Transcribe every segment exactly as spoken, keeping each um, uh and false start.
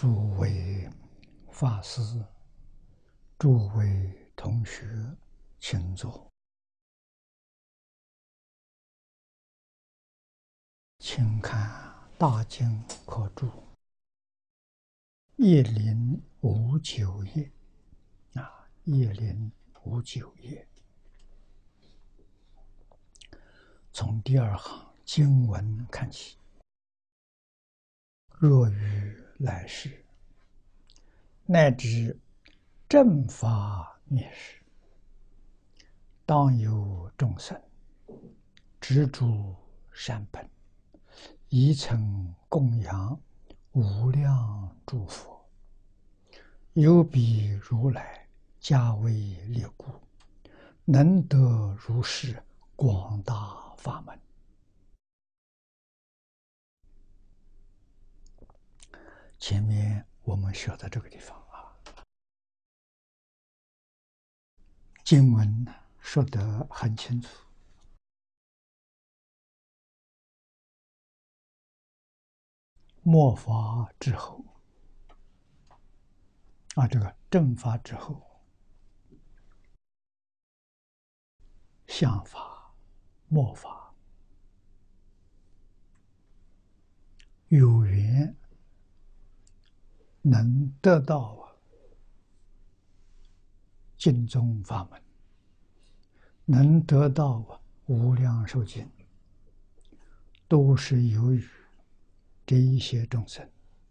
诸位法师、诸位同学，请坐。请看大经科注一零五九页啊，一零五九页，从第二行经文看起。若于来世，乃至正法灭世，当有众生执着善本，宜曾供养无量诸佛，有彼如来加为列故，能得如是广大法门。前面我们学的这个地方啊，经文说得很清楚。末法之后啊，这个正法之后，相法、末法有缘能得到净宗法门，能得到无量寿经，都是由于这一些众生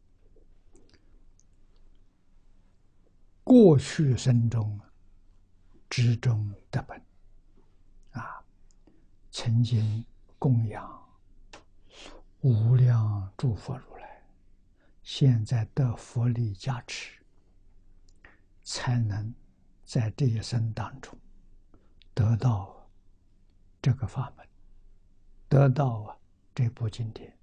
过去生中执中得本啊，曾经供养无量诸佛如来，现在得佛力加持，才能在这一生当中得到这个法门，得到这部经典。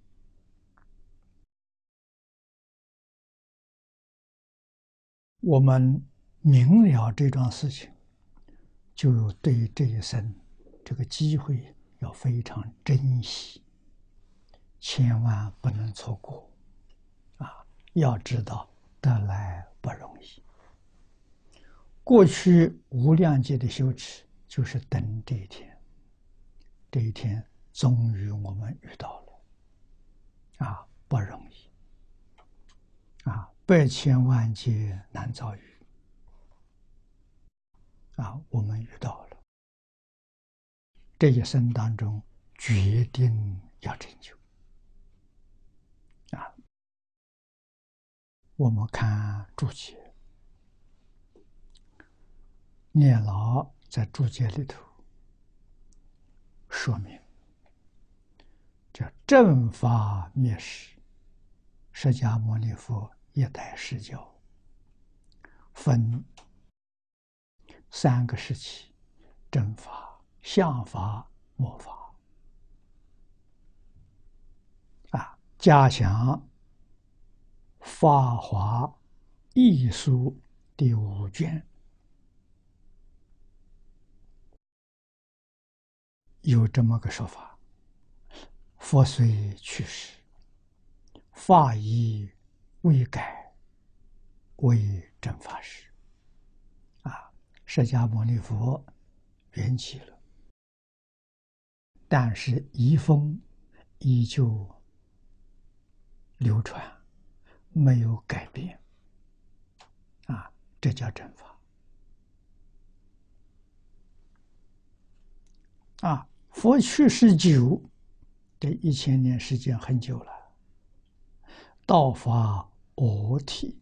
我们明了这桩事情，就对这一生这个机会要非常珍惜，千万不能错过啊！要知道得来不容易。过去无量劫的修持，就是等这一天，这一天终于我们遇到了啊，不容易啊，百千万劫难遭遇啊，我们遇到了，这一生当中决定要成就啊。我们看注解，念老在注解里头说明，叫正法灭世，释迦牟尼佛一代释教，分三个时期：正法、相法、末法啊，加强法华艺术第五卷有这么个说法：佛虽去世，法已未改，为正法师。啊，释迦牟尼佛圆寂了，但是遗风依旧流传，没有改变。啊，这叫正法。啊，佛去世久，这一千年时间很久了。道法我体，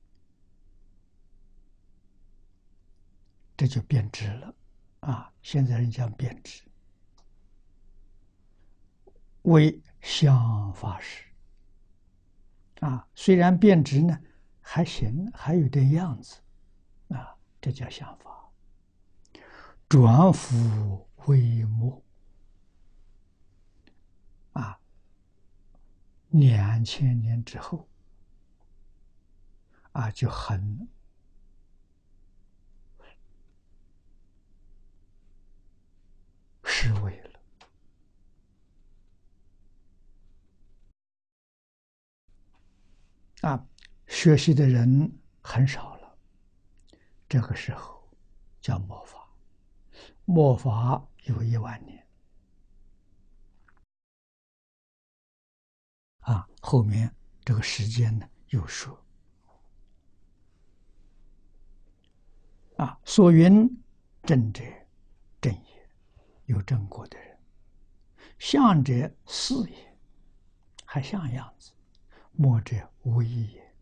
这就变质了。啊，现在人讲变质，为相法师。啊，虽然变质呢，还行，还有点样子。啊，这叫相法。转腐为末。啊，两千年之后，啊，就很失位了。啊， 学习的人很少了，这个时候叫末法，末法有一万年啊。后面这个时间呢又说啊，所云正者正也，有正果的人；相者是也，还像样子；末者无益也。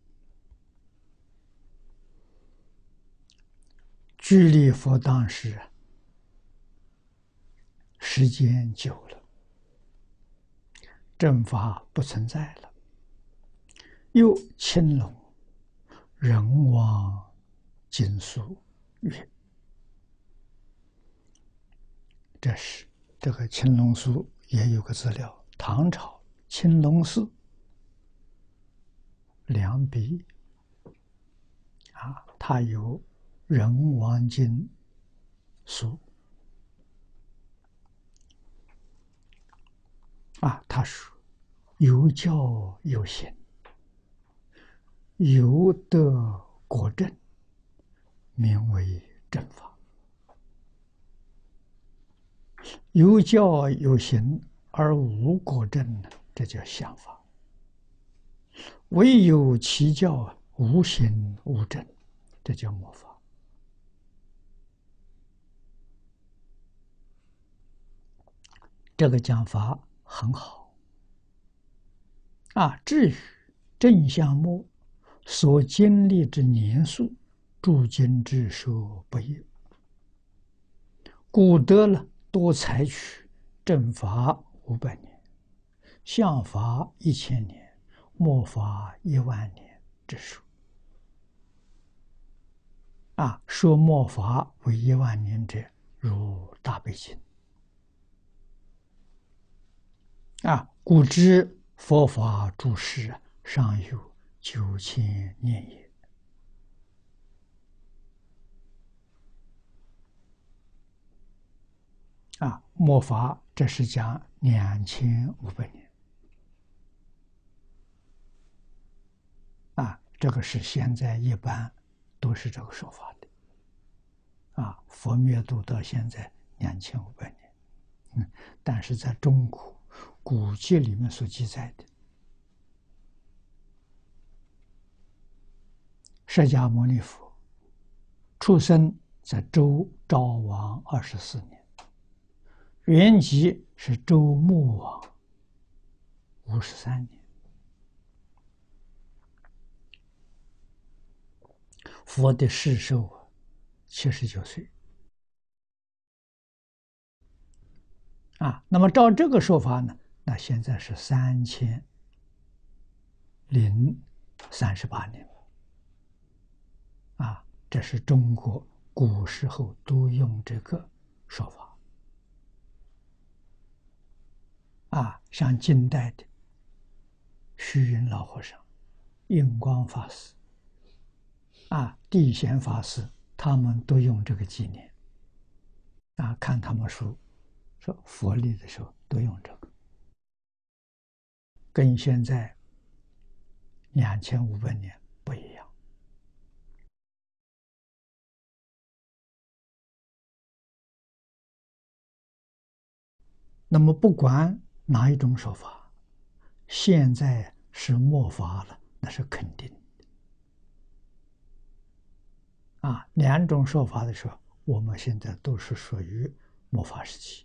距离佛当时时间久了，正法不存在了，又青龙人王经书曰，这是这个青龙书也有个资料，唐朝青龙寺两笔啊，它有人王经书啊，他说有教有行，有德果正，名为正法。有教有行而无果正，这叫相法。唯有其教无行无正，这叫末法。这个讲法很好啊。至于正相末所经历之年数，诸经之说不一，故得了多采取正法五百年，相法一千年，末法一万年之数。啊，说末法为一万年者，如大悲经。啊，故知佛法诸事尚有九千年也。啊，末法这是讲两千五百年。啊，这个是现在一般都是这个说法的。啊，佛灭度到现在两千五百年，嗯，但是在中国古籍里面所记载的，释迦牟尼佛出生在周昭王二十四年，原籍是周穆王五十三年，佛的世寿啊七十九岁。啊，那么照这个说法呢，那现在是三千零三十八年了。啊，这是中国古时候都用这个说法。啊，像近代的虚云老和尚、印光法师、啊地显法师，他们都用这个纪年。啊，看他们书说佛历的时候都用这个，跟现在两千五百年不一样。那么不管哪一种说法，现在是末法了，那是肯定的。啊，两种说法的时候，我们现在都是属于末法时期。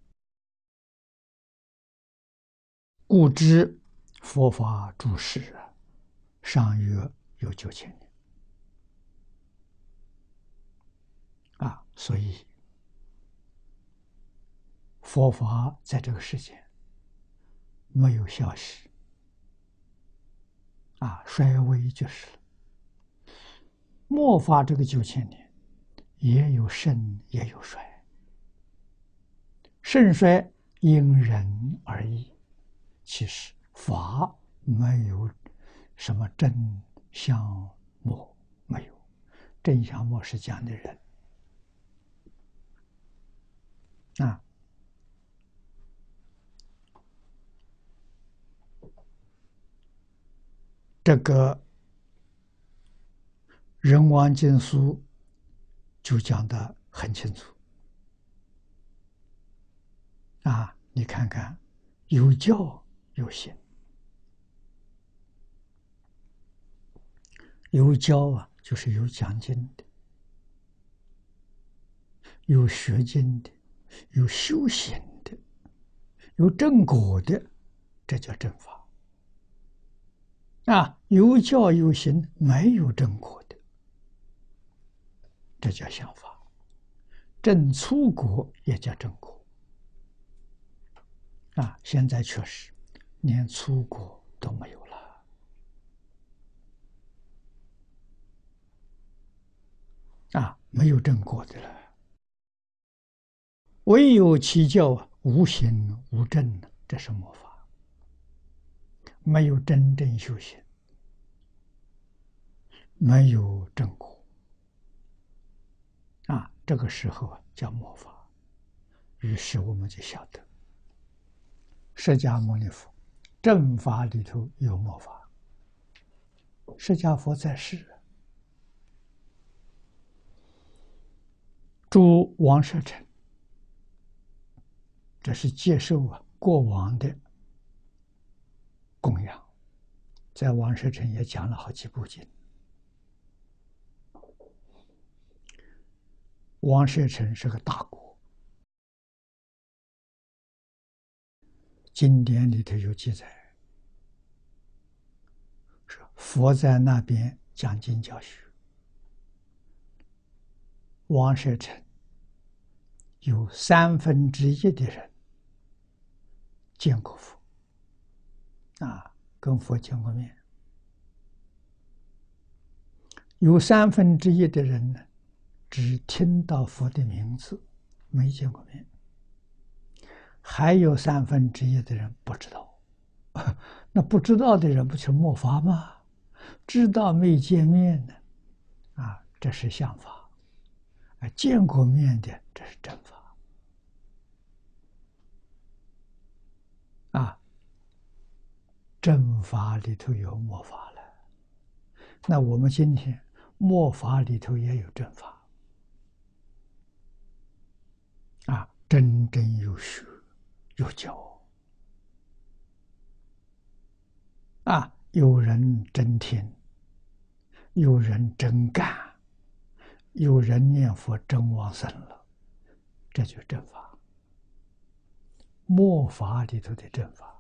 故知佛法诸事尚约有九千年。啊，所以佛法在这个世界没有消失，啊，衰微就是了。末法这个九千年，也有盛也有衰，盛衰因人而异。其实法没有什么真相末，没有。真相末是讲的人。啊，这个人王经书就讲得很清楚啊！你看看，有教有行，有教啊，就是有讲经的，有学经的，有修行的，有正果的，这叫正法啊！有教有行，没有正果的，这叫相法。正粗果也叫正果啊！现在确实连粗果都没有了啊，没有正果的了。唯有其教无行无正，这是末法，没有真正修行，没有正果啊，这个时候叫末法。于是我们就晓得，释迦牟尼佛正法里头有末法。释迦佛在世，诸王舍城，这是接受啊过往的供养，在王舍城也讲了好几部经。王舍城是个大国，经典里头有记载，说佛在那边讲经教学，王舍城有三分之一的人见过佛，啊，跟佛见过面。有三分之一的人呢，只听到佛的名字，没见过面。还有三分之一的人不知道，那不知道的人不是末法吗？知道没见面呢，啊，这是相法；啊，见过面的这是正法。啊，正法里头有末法了，那我们今天末法里头也有正法。啊，真正有学有教啊，有人真听，有人真干，有人念佛真往生了，这就是正法。末法里头的正法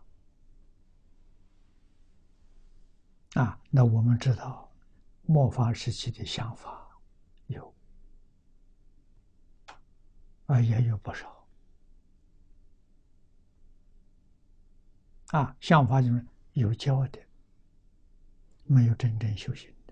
啊，那我们知道末法时期的相法有啊，也有不少啊。相法就是有教的，没有真正修行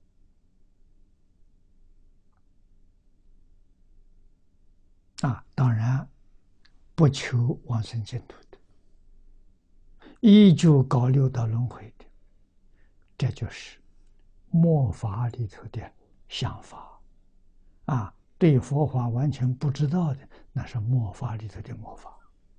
的啊。当然不求往生净土的，依旧搞六道轮回的，这就是末法里头的相法啊。对佛法完全不知道的，那是末法里头的末法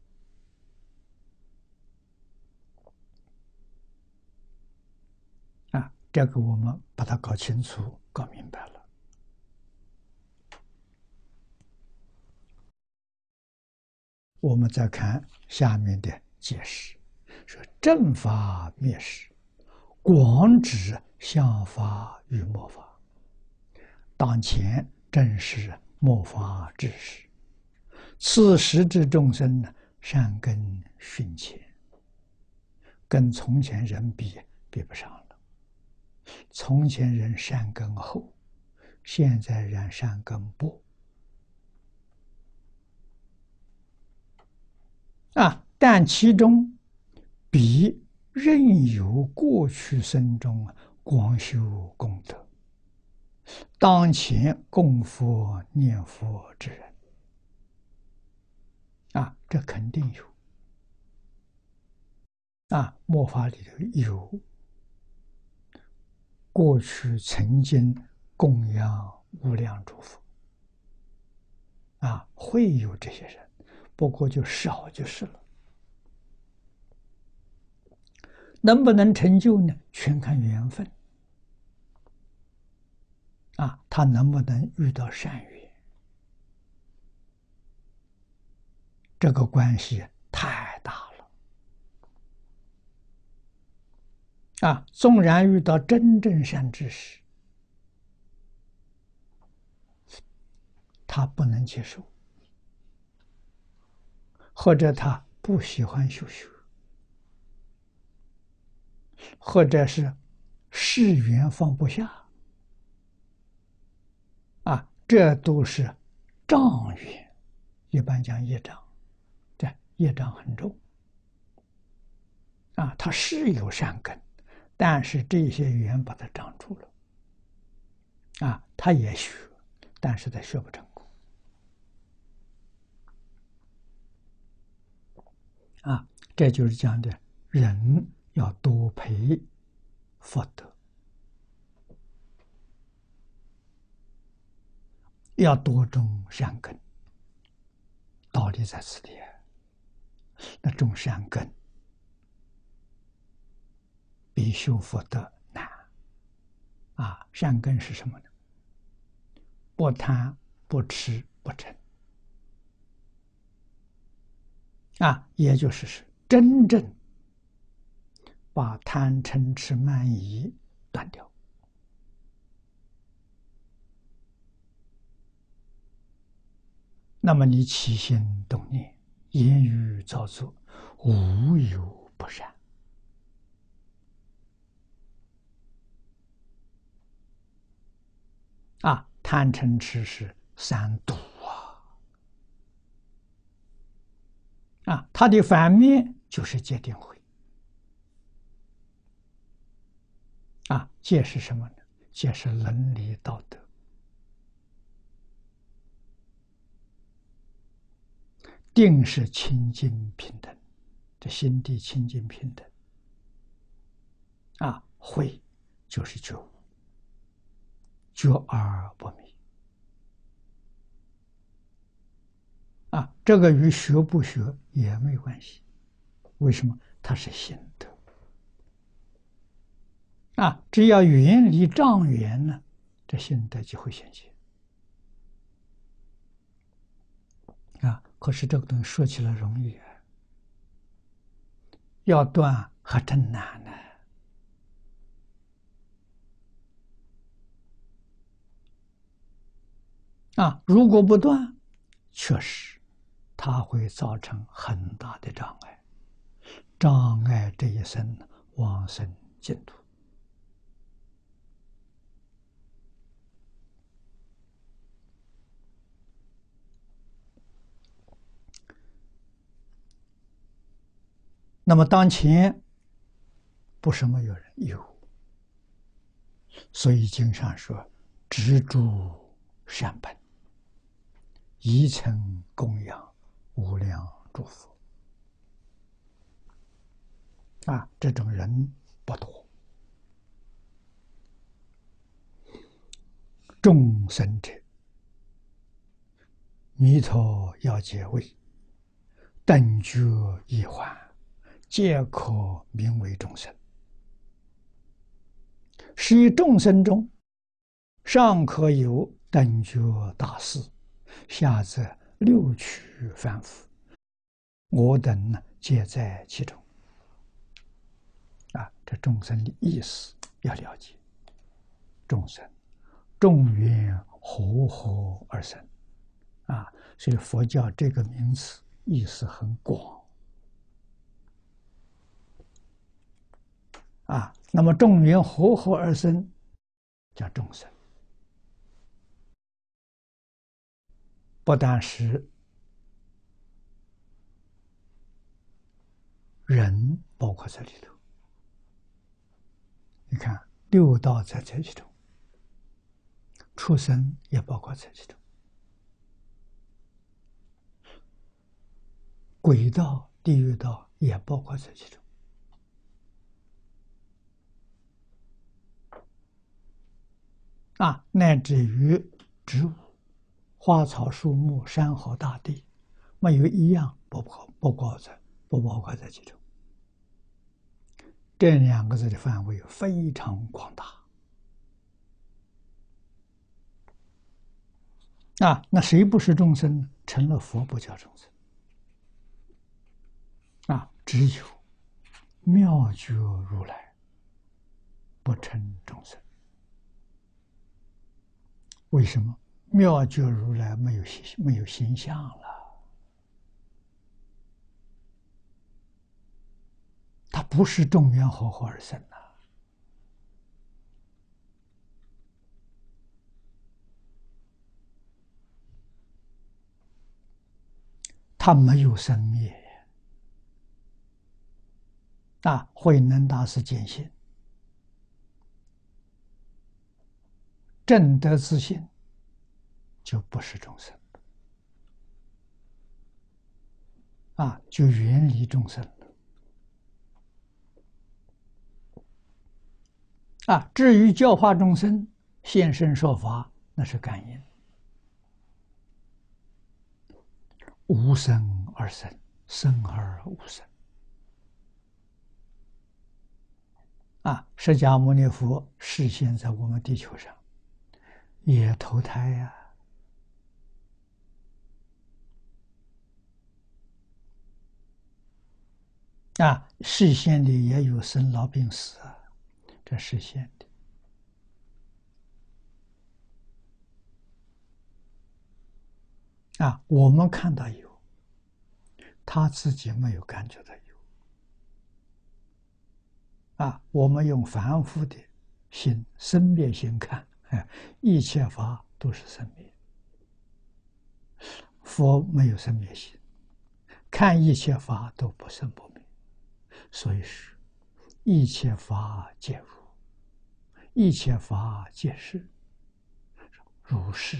啊。这个我们把它搞清楚、搞明白了。我们再看下面的解释，说正法灭时，广指相法与末法。当前正是末法之时，此时之众生呢，善根熏浅，跟从前人比比不上了。从前人善根厚，现在人善根薄啊，但其中比仍有过去生中广修功德，当前供佛念佛之人啊，这肯定有啊。末法里头有过去曾经供养无量诸佛啊，会有这些人，不过就少就是了。能不能成就呢？全看缘分他能不能遇到善缘？这个关系太大了啊！纵然遇到真正善知识，他不能接受，或者他不喜欢修学，或者是世缘放不下啊，这都是障缘。一般讲业障，对，业障很重啊。他是有善根，但是这些缘把他障住了啊。他也学，但是他学不成功啊。这就是讲的，人要多培福德，要多种善根。道理在此地，那种善根比修福德难啊！善根是什么呢？不贪、不吃、不嗔啊，也就是是真正把贪嗔痴慢疑断掉。那么你起心动念、言语造作，无有不善啊！贪嗔痴是三毒啊！啊，它的反面就是戒定慧啊！戒是什么呢？戒是伦理道德。定是清净平等，这心地清净平等啊。慧就是觉悟，觉而不迷啊。这个与学不学也没关系，为什么？它是心得啊。只要远离障缘呢，这心得就会显现啊。可是这个东西说起来容易啊，要断还真难呢啊。如果不断，确实它会造成很大的障碍，障碍这一生往生净土。那么当前不是没有人有，所以经上说：“执著善本，宜曾供养无量诸佛。”啊，这种人不多。众生者，弥陀要解位，等觉一还，皆可名为众生。是以众生中，上可有等觉大士，下则六趣凡夫，我等呢，皆在其中。啊，这众生的意思要了解。众生，众缘和合而生，啊，所以佛教这个名词意思很广。啊，那么众缘和合而生，叫众生，不但是人包括在里头。你看六道在这其中，畜生也包括在其中，鬼道、地狱道也包括在其中。啊，乃至于植物、花草树木、山河大地，没有一样不包不包在不包括在其中。这两个字的范围非常广大啊，那谁不是众生呢？成了佛不叫众生啊，只有妙觉如来不成众生。为什么？妙觉如来没有形没有形象了，他不是众缘和合而生的。他没有生灭啊！慧能大师坚信，正德自信就不是众生啊，就远离众生了啊。至于教化众生、现身说法，那是感应，无生而生，生而无生。啊，释迦牟尼佛示现在我们地球上，也投胎呀、啊，啊，示现的也有生老病死啊，这示现的啊，我们看到有，他自己没有感觉到有。啊，我们用凡夫的心、生灭心看，哎，一切法都是生灭。佛没有生灭心，看一切法都不生不灭，所以是一切法皆如，一切法皆是，如是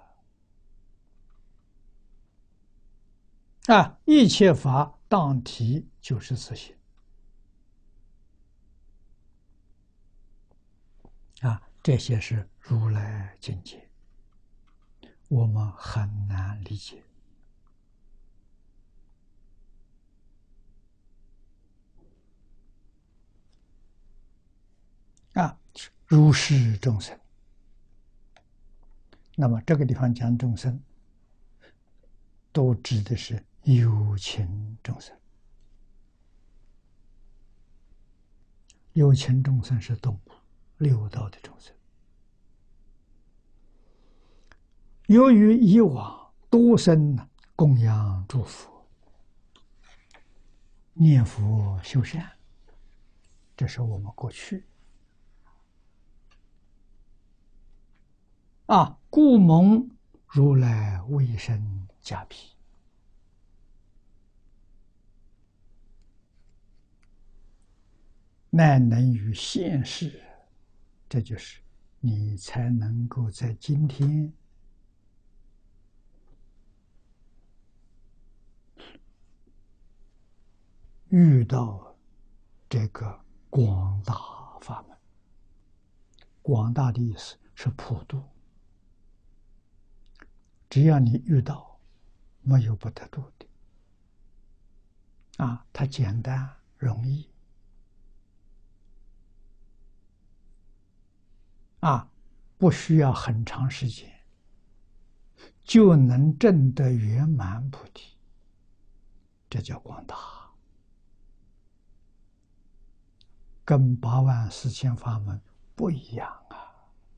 啊！啊，一切法当体就是自性啊，这些是如来境界，我们很难理解啊。如是众生，那么这个地方讲众生，都指的是有情众生。有情众生是动物，六道的众生。由于以往多生供养诸佛、念佛修善，这是我们过去啊，故蒙如来威神加被，乃能于现世，这就是你才能够在今天遇到这个广大法门。广大的意思是普度，只要你遇到，没有不得度的啊，它简单容易啊，不需要很长时间就能证得圆满菩提，这叫广大，跟八万四千法门不一样啊。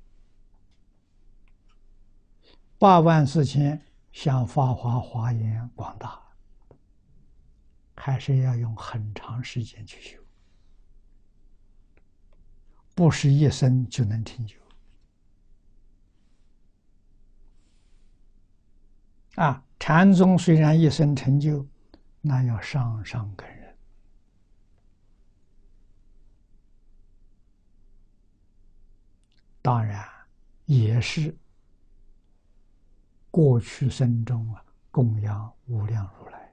八万四千像法华华严广大，还是要用很长时间去修，不是一生就能成就啊。禅宗虽然一生成就，那要上上根人，当然也是过去生中啊供养无量如来，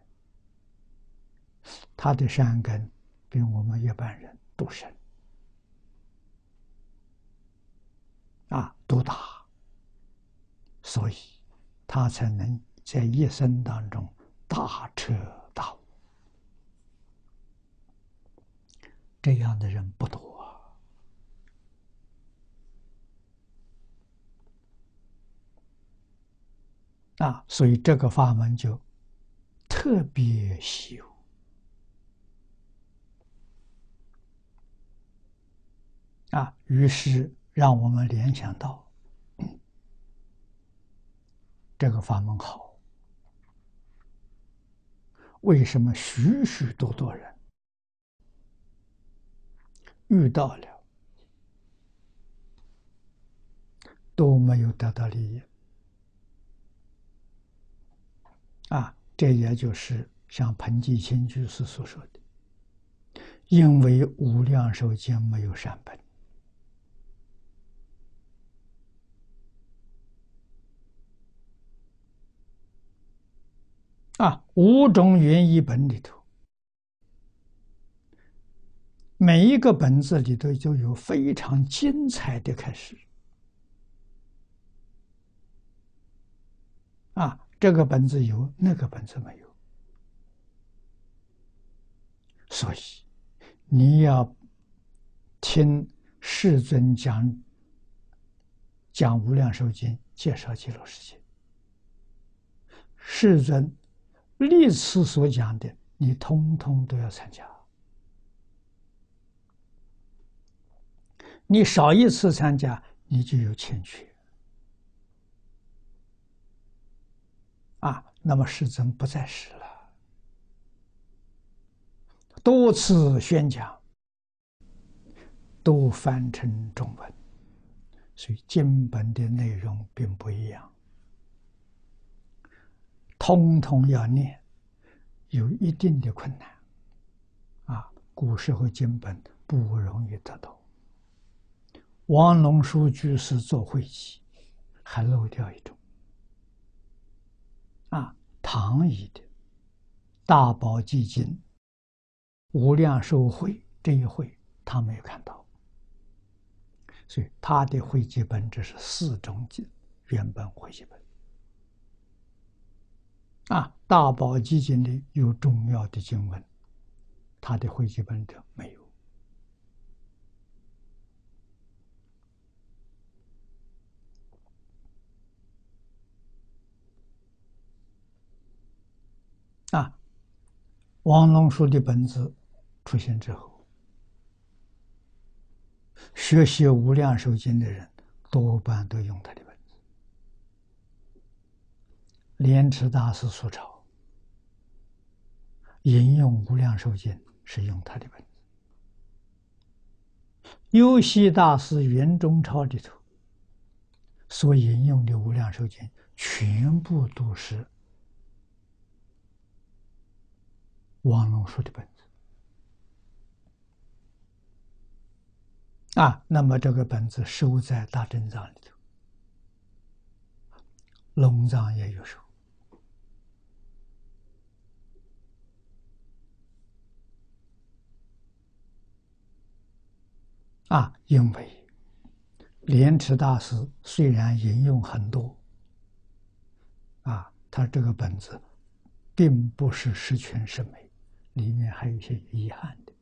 他的善根比我们一般人都深啊，都大，所以他才能在一生当中大彻大悟。这样的人不多啊。 啊，所以这个法门就特别稀有啊。于是让我们联想到这个法门好，为什么许许多多人遇到了都没有得到利益啊？这也就是像彭继清居士所说的，因为无量寿经没有善本啊，五种原译本里头，每一个本子里头就有非常精彩的开始啊，这个本子有，那个本子没有，所以你要听世尊讲讲无量寿经，介绍极乐世界，世尊历次所讲的，你通通都要参加。你少一次参加，你就有欠缺啊。那么世尊不在世了，多次宣讲，都翻成中文，所以经本的内容并不一样，通通要念，有一定的困难啊。古时候经本不容易得到。王龙书居士做会集，还漏掉一种啊，唐译的《大宝积经》无量寿会这一会，他没有看到，所以他的会集本只是四种原本会集本啊。大宝积经里有重要的经文，他的会集本的没有。啊，王龙书的本子出现之后，学习无量寿经的人多半都用他的本子。莲池大师所抄引用无量寿经是用他的本子。幽溪大师圆中抄里头所引用的无量寿经，全部都是王龙书的本子啊。那么这个本子收在大正藏里头，龙藏也有收啊。因为莲池大师虽然引用很多啊，他这个本子并不是十全十美，里面还有一些遗憾的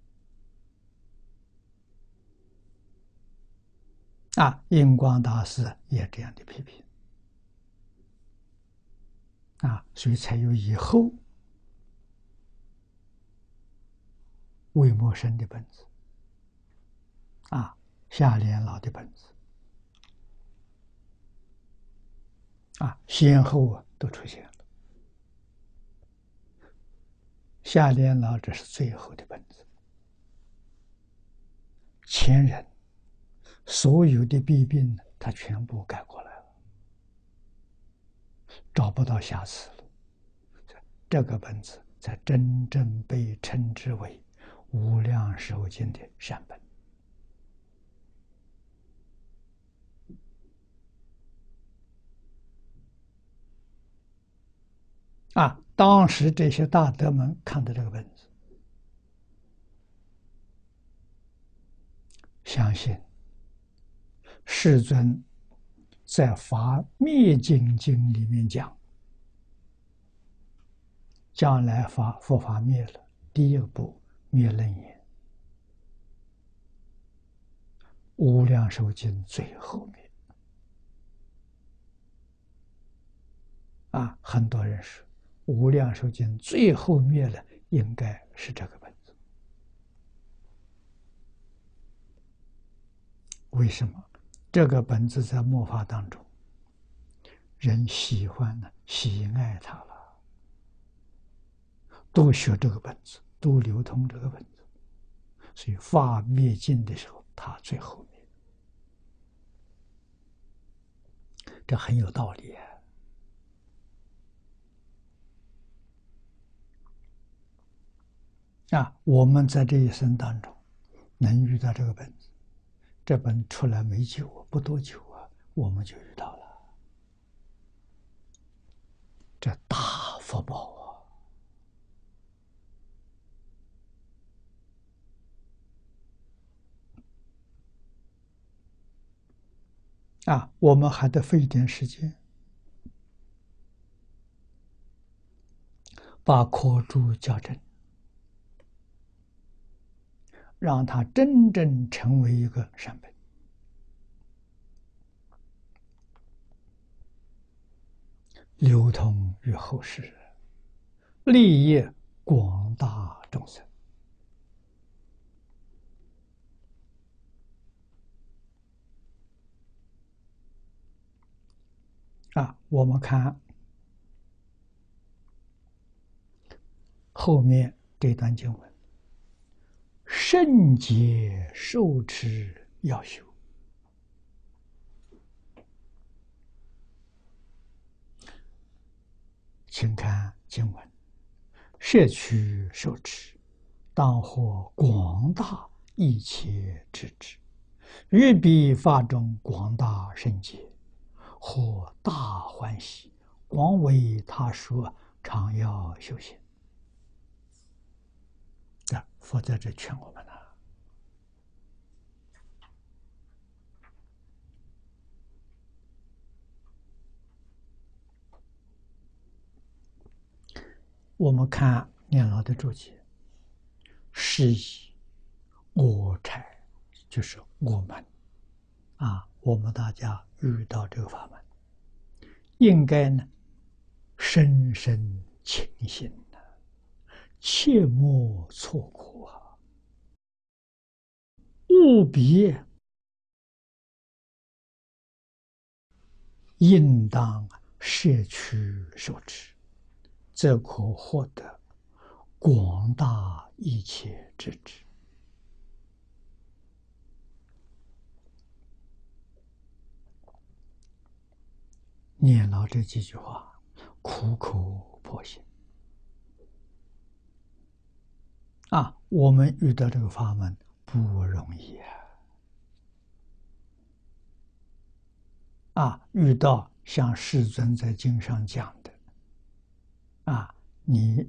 啊。印光大师也这样的批评啊，所以才有以后魏默生的本子啊，夏莲老的本子啊，先后啊都出现了。夏莲老这是最后的本子，前人所有的弊病他全部改过来了，找不到瑕疵了。这个本子才真正被称之为无量寿经的善本啊。当时这些大德们看到这个本子，相信世尊在《法灭尽经》里面讲，将来法佛法灭了，第一步灭楞严，无量寿经最后灭啊，很多人说《无量寿经》最后灭了，应该是这个本子。为什么？这个本子在末法当中，人喜欢呢，喜爱它了，都学这个本子，都流通这个本子，所以法灭尽的时候，它最后灭，这很有道理啊。啊，我们在这一生当中能遇到这个本子，这本出来没久啊，不多久啊，我们就遇到了，这大福报啊！啊，我们还得费一点时间，把课注校正，让它真正成为一个善本，流通于后世，利益广大众生。啊，我们看后面这段经文：圣洁受持要修。请看经文：摄取受持，当获广大一切智智，欲彼法中广大圣洁，获大欢喜，广为他说，常要修行。啊，佛在这劝我们呢。我们看念老的注解，是以我差，就是我们啊，我们大家遇到这个法门，应该呢深深庆幸的，切莫错过啊，务必应当摄取受持，则可获得广大一切智智。念老这几句话，苦口婆心啊！我们遇到这个法门不容易啊！啊，遇到像世尊在经上讲的，啊，你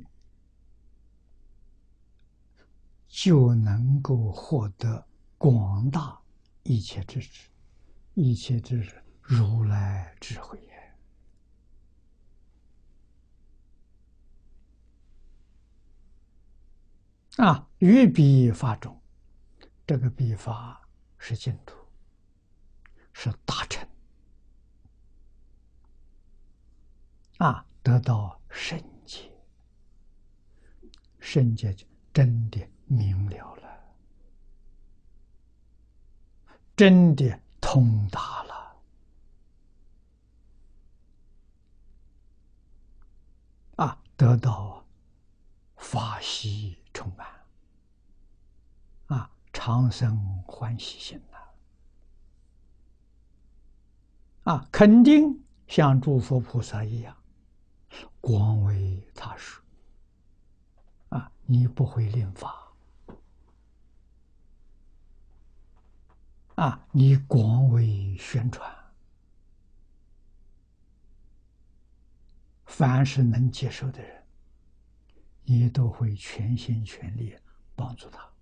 就能够获得广大一切智智，一切智智如来智慧也。啊，于彼法中，这个彼法是净土，是大乘。啊，得到圣洁，圣洁就真的明了了，真的通达了。啊，得到法喜充满，啊，长生欢喜心呐！啊，肯定像诸佛菩萨一样，广为他说。啊，你不会令法，啊，你广为宣传，凡是能接受的人，你都会全心全力帮助他。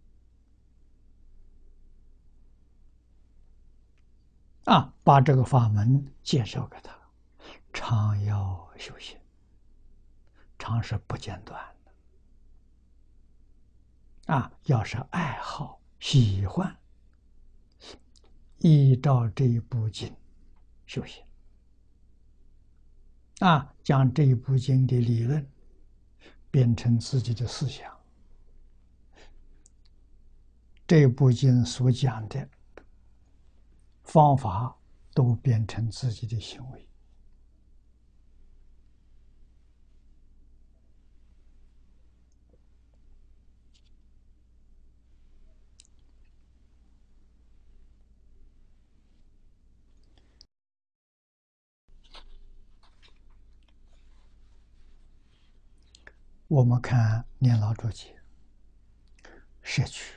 啊，把这个法门介绍给他，常要修行，常是不间断的。啊，要是爱好、喜欢，依照这一部经修行， 啊，将这一部经的理论变成自己的思想，这部经所讲的方法都变成自己的行为。我们看念老注解，摄取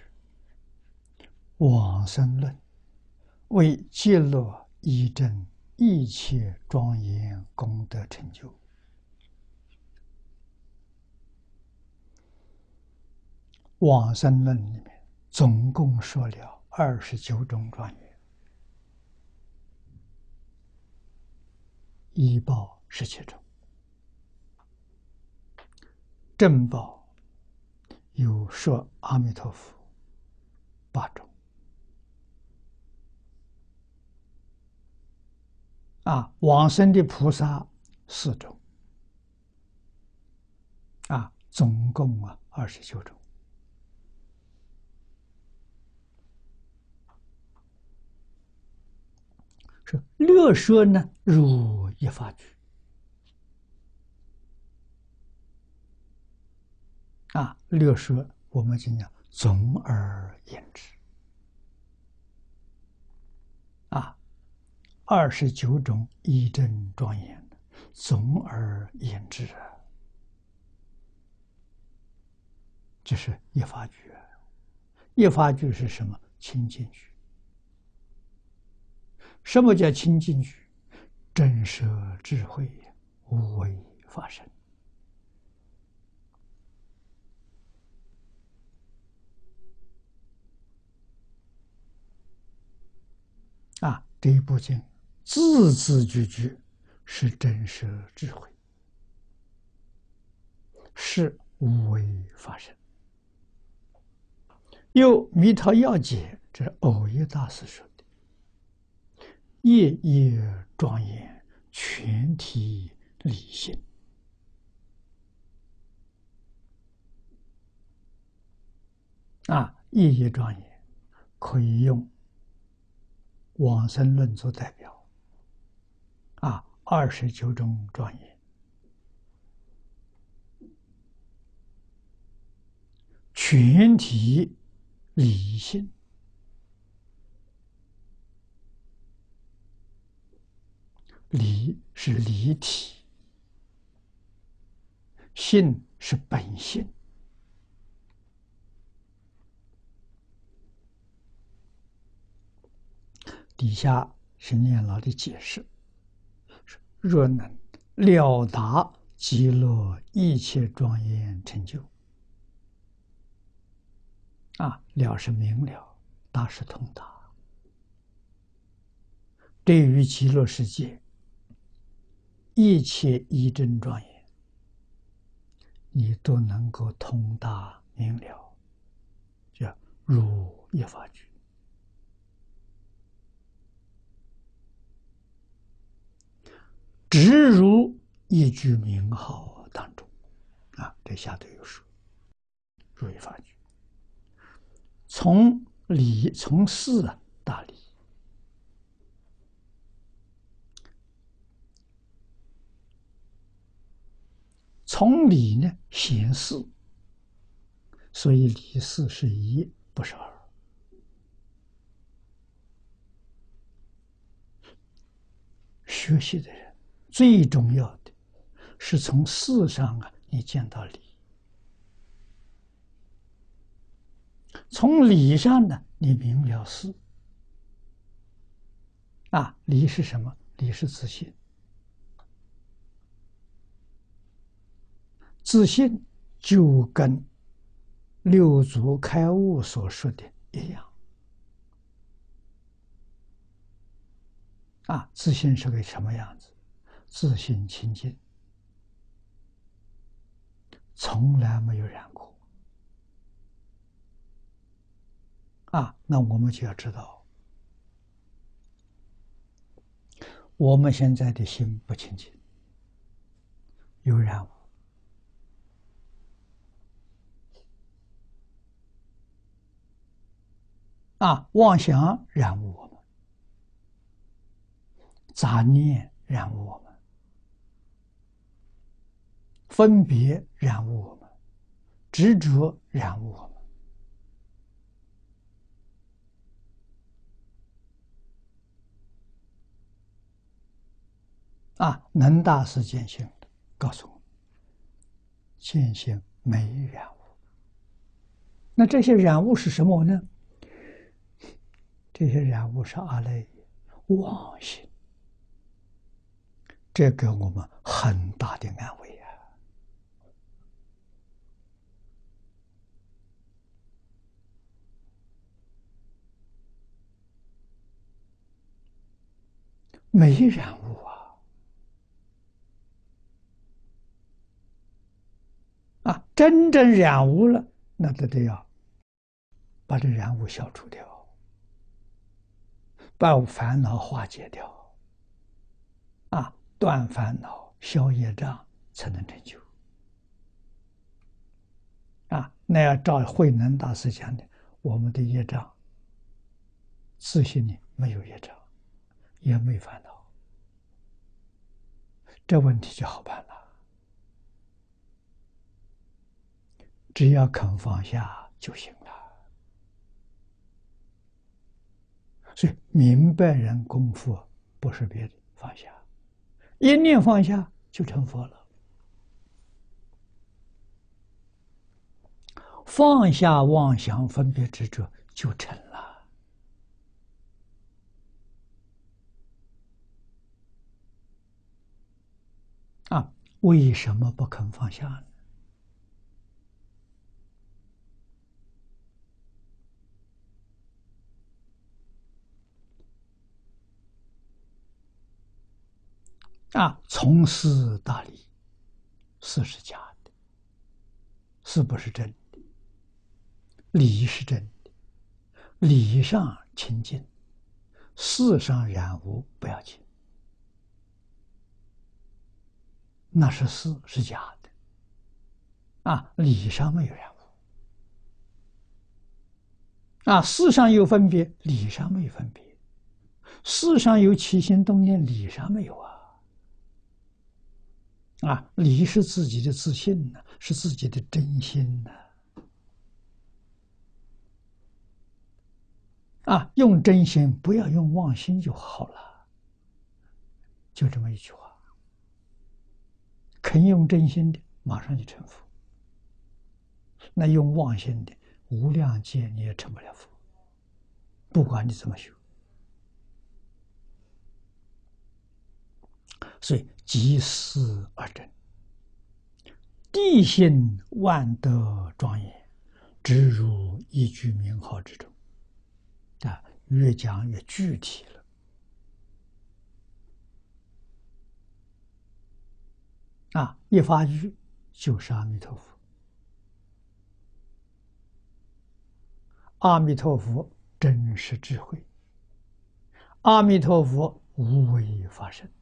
往生论，为极乐依正一切庄严功德成就。往生论里面总共说了二十九种庄严，依报十七种，正报有说阿弥陀佛八种，啊，往生的菩萨四种，啊，总共啊二十九种。是略说呢，如一法句。啊，略说我们今讲总而言之。啊，二十九种依正庄严，总而言之啊，这是一法句啊。一法句是什么？清净句。什么叫清净句？真实智慧，无为法身。啊，这一部经字字句句是真实智慧，是无为法身。又弥陀要解，这是藕益大师说的，夜夜庄严，全体理性。啊，夜夜庄严可以用往生论做代表。啊，二十九种庄严，全体理性。理是离体，性是本性。底下是念老的解释：若能了达极乐一切庄严成就。啊，了是明了，达是通达。对于极乐世界一切依正庄严，你都能够通达明了，叫如一法句。直如一句名号当中。啊，这下头有说如一法句，从理从事啊大理，从理呢显事，所以理事是一，不是二。学习的人最重要的是从事上啊，你见到理；从理上呢，你明了事。啊，理是什么？理是自信。自信就跟六祖开悟所说的一样。啊，自信是个什么样子？自信清净，从来没有染过。啊，那我们就要知道，我们现在的心不清净， 有染污。啊，妄想染污我们，杂念染污我们，分别染污我们，执着染污我们。啊，能大师见性的告诉我们，见性没染污。那这些染污是什么呢？这些染污是阿赖耶妄心，这给我们很大的安慰啊！没染污啊！啊，真正染污了，那都得要把这染污消除掉，把烦恼化解掉，啊，断烦恼、消业障，才能成就。啊，那要照慧能大师讲的，我们的业障，自信里没有业障，也没烦恼，这问题就好办了。只要肯放下就行了。所以明白人功夫不是别的，放下，一念放下就成佛了。放下妄想分别执着就成了。啊，为什么不肯放下呢？啊，从事大理，事是假的，事不是真的，理是真的，理上清净，事上染污不要紧，那是事是假的，啊，理上没有染污，啊，事上有分别，理上没有分别，事上有起心动念，理上没有啊。啊，理是自己的自信呢，是自己的真心呢。啊，用真心，不要用妄心就好了。就这么一句话，肯用真心的，马上就成佛。那用妄心的，无量劫你也成不了佛，不管你怎么修。所以即思而真，地心万德庄严，直入一句名号之中。啊，越讲越具体了。啊，一发句就是阿弥陀佛。阿弥陀佛真实智慧，阿弥陀佛无为法身。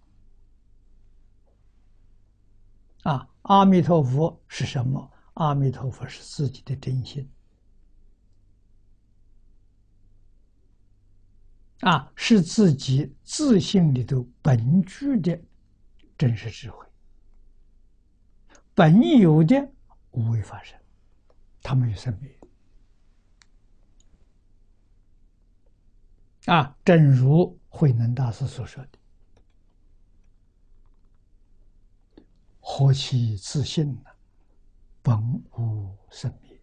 啊，阿弥陀佛是什么？阿弥陀佛是自己的真心。啊，是自己自信里头本具的真实智慧，本有的无为法身，他没有生灭。啊，正如慧能大师所说的：“何其自信呢？本无生灭。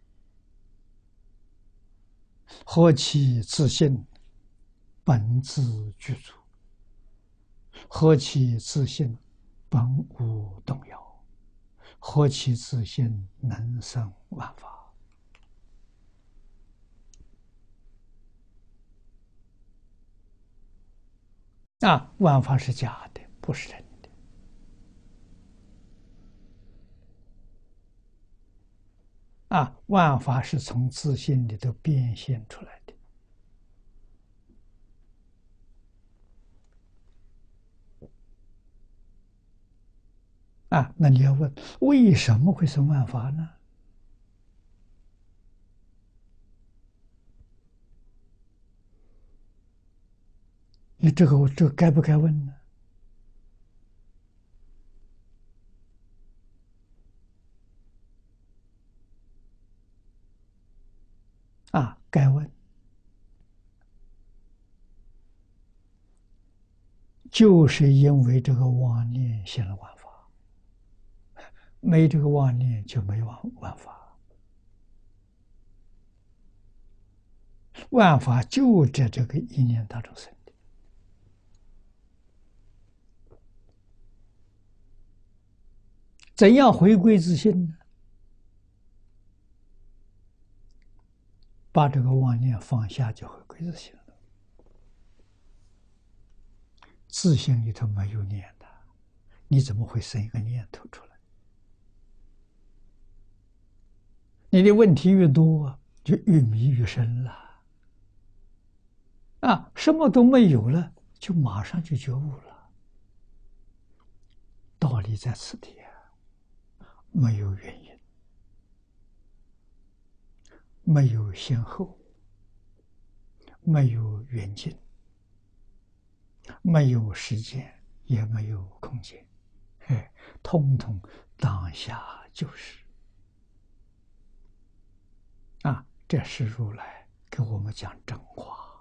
何其自信，本自具足。何其自信，本无动摇。何其自信，能生万法。”啊，万法是假的，不是真的。啊，万法是从自信里头变现出来的。 啊，那你要问为什么会生万法呢？你这个这个该不该问呢？啊，该问，就是因为这个妄念现了万法，没这个妄念就没万万法，万法就在这个一念当中生的。怎样回归自信呢？把这个妄念放下，就回归自信了。自信里头没有念的，你怎么会生一个念头出来？你的问题越多，就越迷越深了。啊，什么都没有了，就马上就觉悟了。道理在此地啊，没有原因，没有先后，没有远近，没有时间，也没有空间，哎，通通当下就是。啊，这是如来给我们讲真话，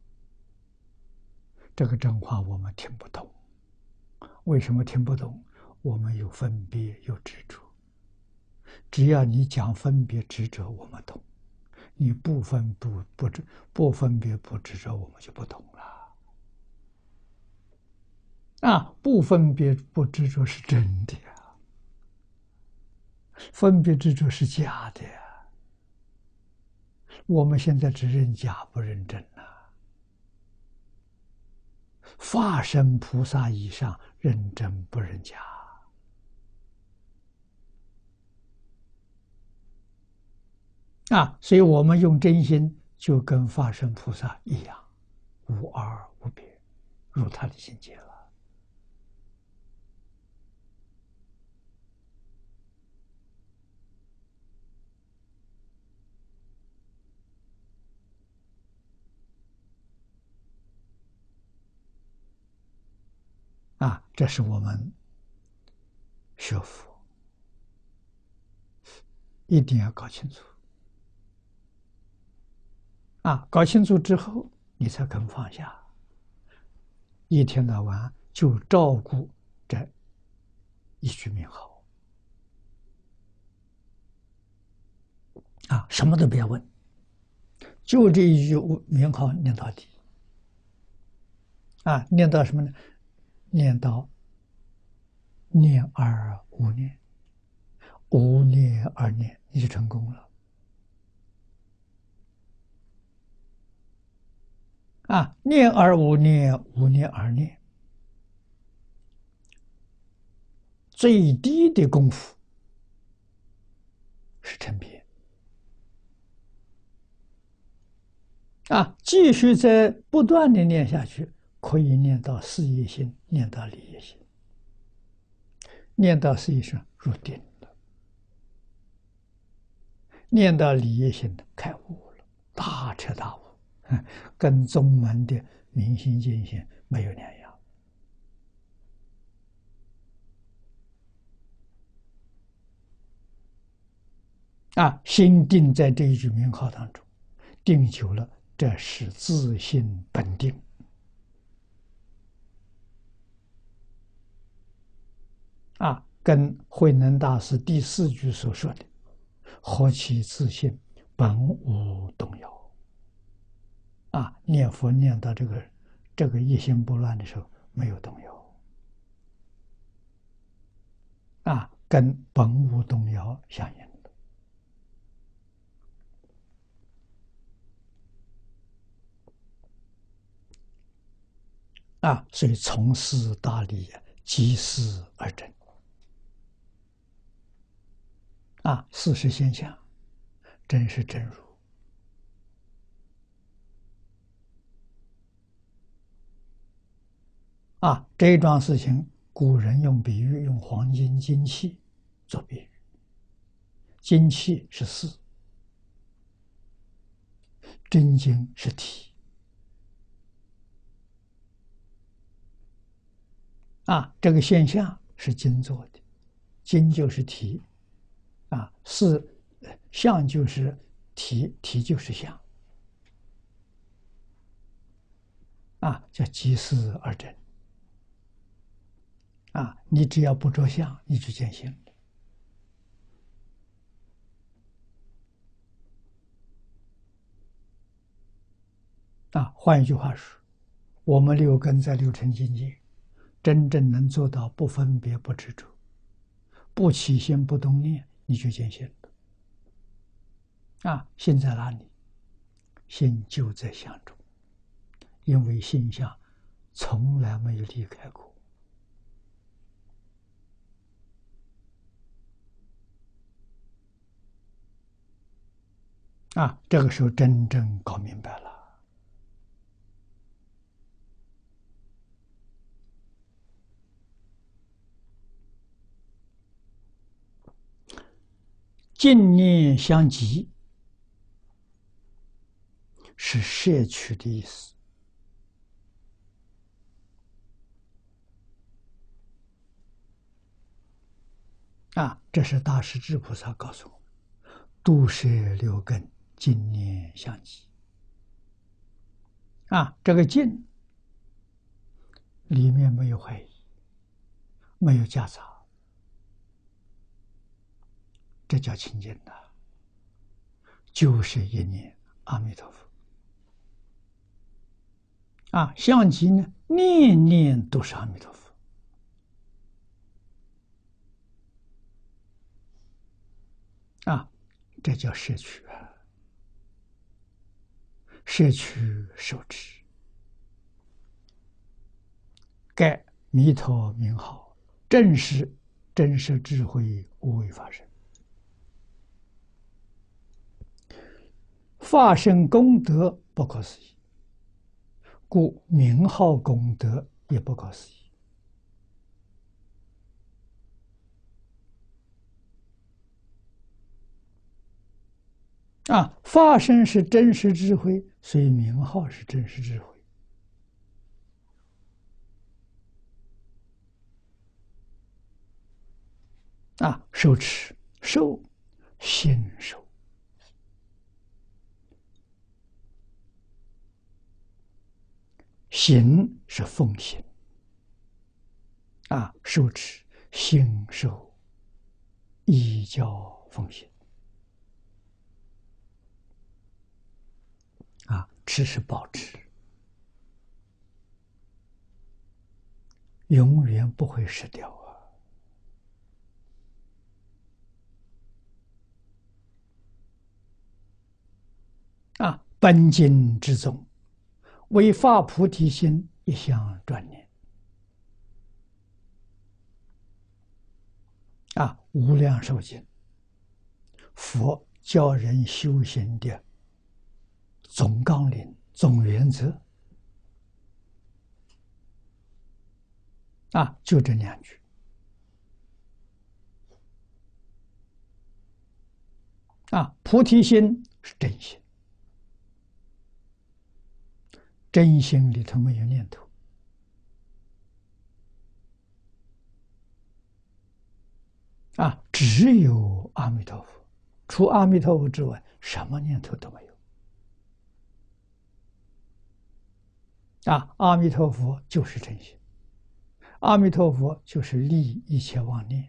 这个真话我们听不懂。为什么听不懂？我们有分别，有执着。只要你讲分别执着，我们懂；你不分不不执不分别不执着，我们就不懂了。啊，不分别不执着是真的呀，分别执着是假的呀。我们现在只认假不认真呐、啊。法身菩萨以上认真不认假。啊，所以我们用真心就跟法身菩萨一样，无二无别，入他的境界了。啊，这是我们学佛一定要搞清楚。啊，搞清楚之后，你才肯放下。一天到晚就照顾这一句名号。啊，什么都别问，就这一句名号念到底。啊，念到什么呢？念到念而无念，无念而念，你就成功了。啊，念而无念，无念而念，最低的功夫是成别。啊，继续在不断的念下去，可以念到事业心，念到理业心，念到事业心入定了，念到理业心开悟了，大彻大悟，跟宗门的明心见性没有两样。啊，心定在这一句名号当中，定久了，这是自性本定。啊，跟慧能大师第四句所说的“何其自性，本无动摇”。啊，念佛念到这个这个一心不乱的时候，没有动摇。啊，跟本无动摇相应的。啊，所以从事大利，即事而真。啊，事实现象，真是真如。啊，这一桩事情古人用比喻，用黄金金器做比喻。金器是丝，真金是体。啊，这个现象是金做的，金就是体，啊，是相就是体，体就是相，啊，叫即似而真。啊，你只要不着相，你就见性了。啊，换一句话说，我们六根在六尘境界，真正能做到不分别、不执着、不起心、不动念，你就见性了。啊，心在哪里？心就在相中，因为心相从来没有离开过。啊，这个时候真正搞明白了。净念相即是摄取的意思。啊，这是大势至菩萨告诉我们：度摄六根，净念相即。啊，这个净里面没有怀疑，没有夹杂，这叫清净的，就是一念阿弥陀佛。啊，相即呢，念念都是阿弥陀佛。啊，这叫摄取啊，摄取受持，盖弥陀名号，正是真实智慧无为法身。法身功德不可思议，故名号功德也不可思议。啊，法身是真实智慧，所以名号是真实智慧。啊，受持受心受，行是奉行。啊，受持心受依教奉行。啊，持是保持，永远不会失掉啊！啊，本经之宗，为发菩提心，一向专念。啊，无量寿经，佛教人修行的总纲领、总原则。啊，就这两句。啊，菩提心是真心，真心里头没有念头。啊，只有阿弥陀佛，除阿弥陀佛之外，什么念头都没有。啊，阿弥陀佛就是真心，阿弥陀佛就是利一切妄念。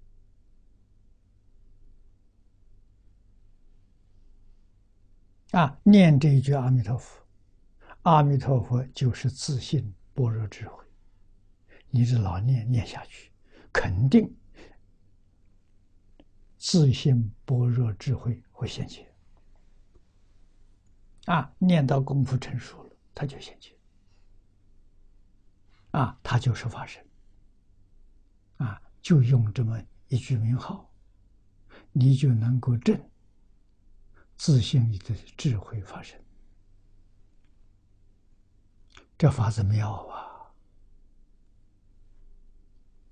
啊，念这一句阿弥陀佛，阿弥陀佛就是自信般若智慧。你这老念念下去，肯定自信般若智慧会显现。啊，念到功夫成熟了，它就显现。啊，它就是法身。啊，就用这么一句名号，你就能够证自信里的智慧法身。这法子妙啊！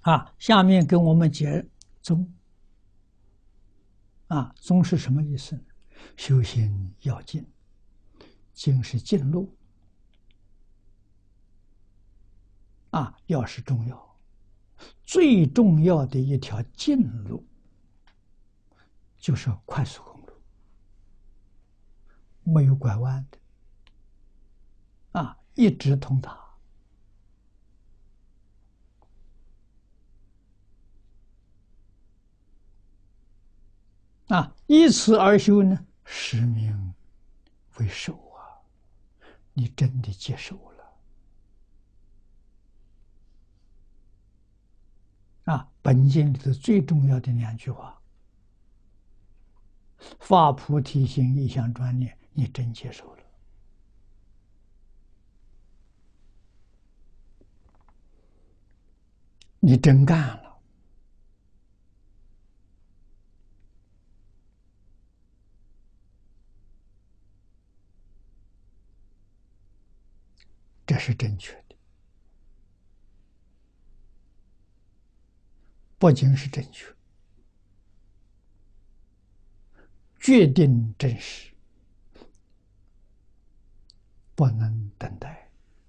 啊，下面跟我们解宗。啊，宗是什么意思呢？修行要静，静是静路。啊，要是重要，最重要的一条近路就是快速公路，没有拐弯的，啊，一直通达。啊，依此而修呢，实名为受啊，你真的接受了。啊，本经里头最重要的两句话：发菩提心，一向专念，你真接受了。你真干了。这是正确的，不仅是正确，决定真实，不能等待。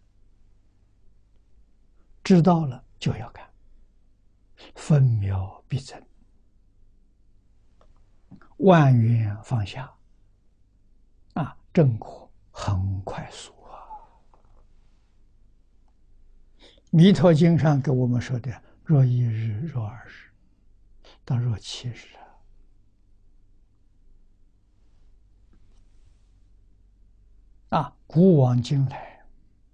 知道了就要干，分秒必争，万缘放下。啊，正果很快速啊！弥陀经上给我们说的，若一日，若二日，到若七日啊！啊，古往今来，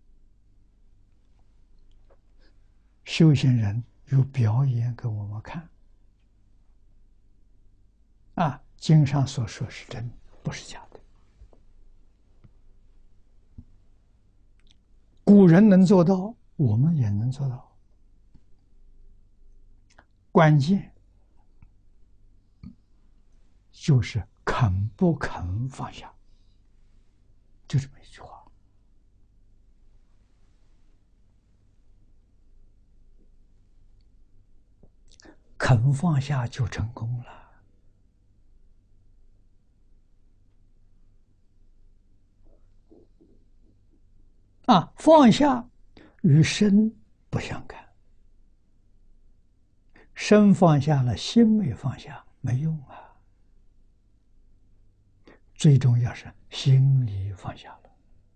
修行人有表演给我们看。啊，经上所说是真，不是假的。古人能做到，我们也能做到。关键就是肯不肯放下，就这么一句话。肯放下就成功了。啊，放下与身不相干，身放下了，心没放下，没用啊。最重要是心里放下了。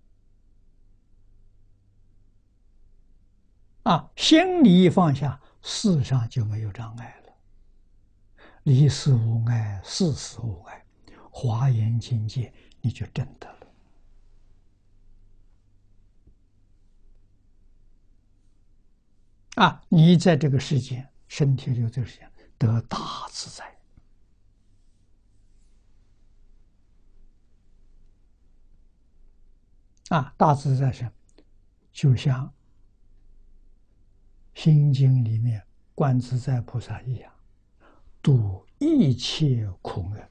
啊，心里一放下，事上就没有障碍了。离事无碍，事事无碍，华严境界你就证得了。啊，你在这个世界，身体里这个世界得大自在。啊，大自在是就像《心经》里面观自在菩萨一样，度一切苦厄。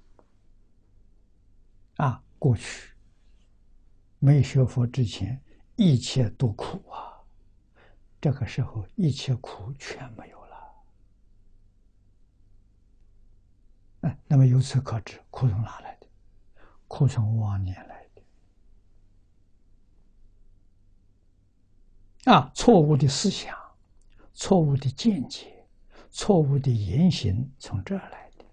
啊，过去没学佛之前，一切都苦啊。这个时候，一切苦全没有了。哎，那么由此可知，苦从哪来的？苦从妄念来的。啊，错误的思想、错误的见解、错误的言行，从这儿来的。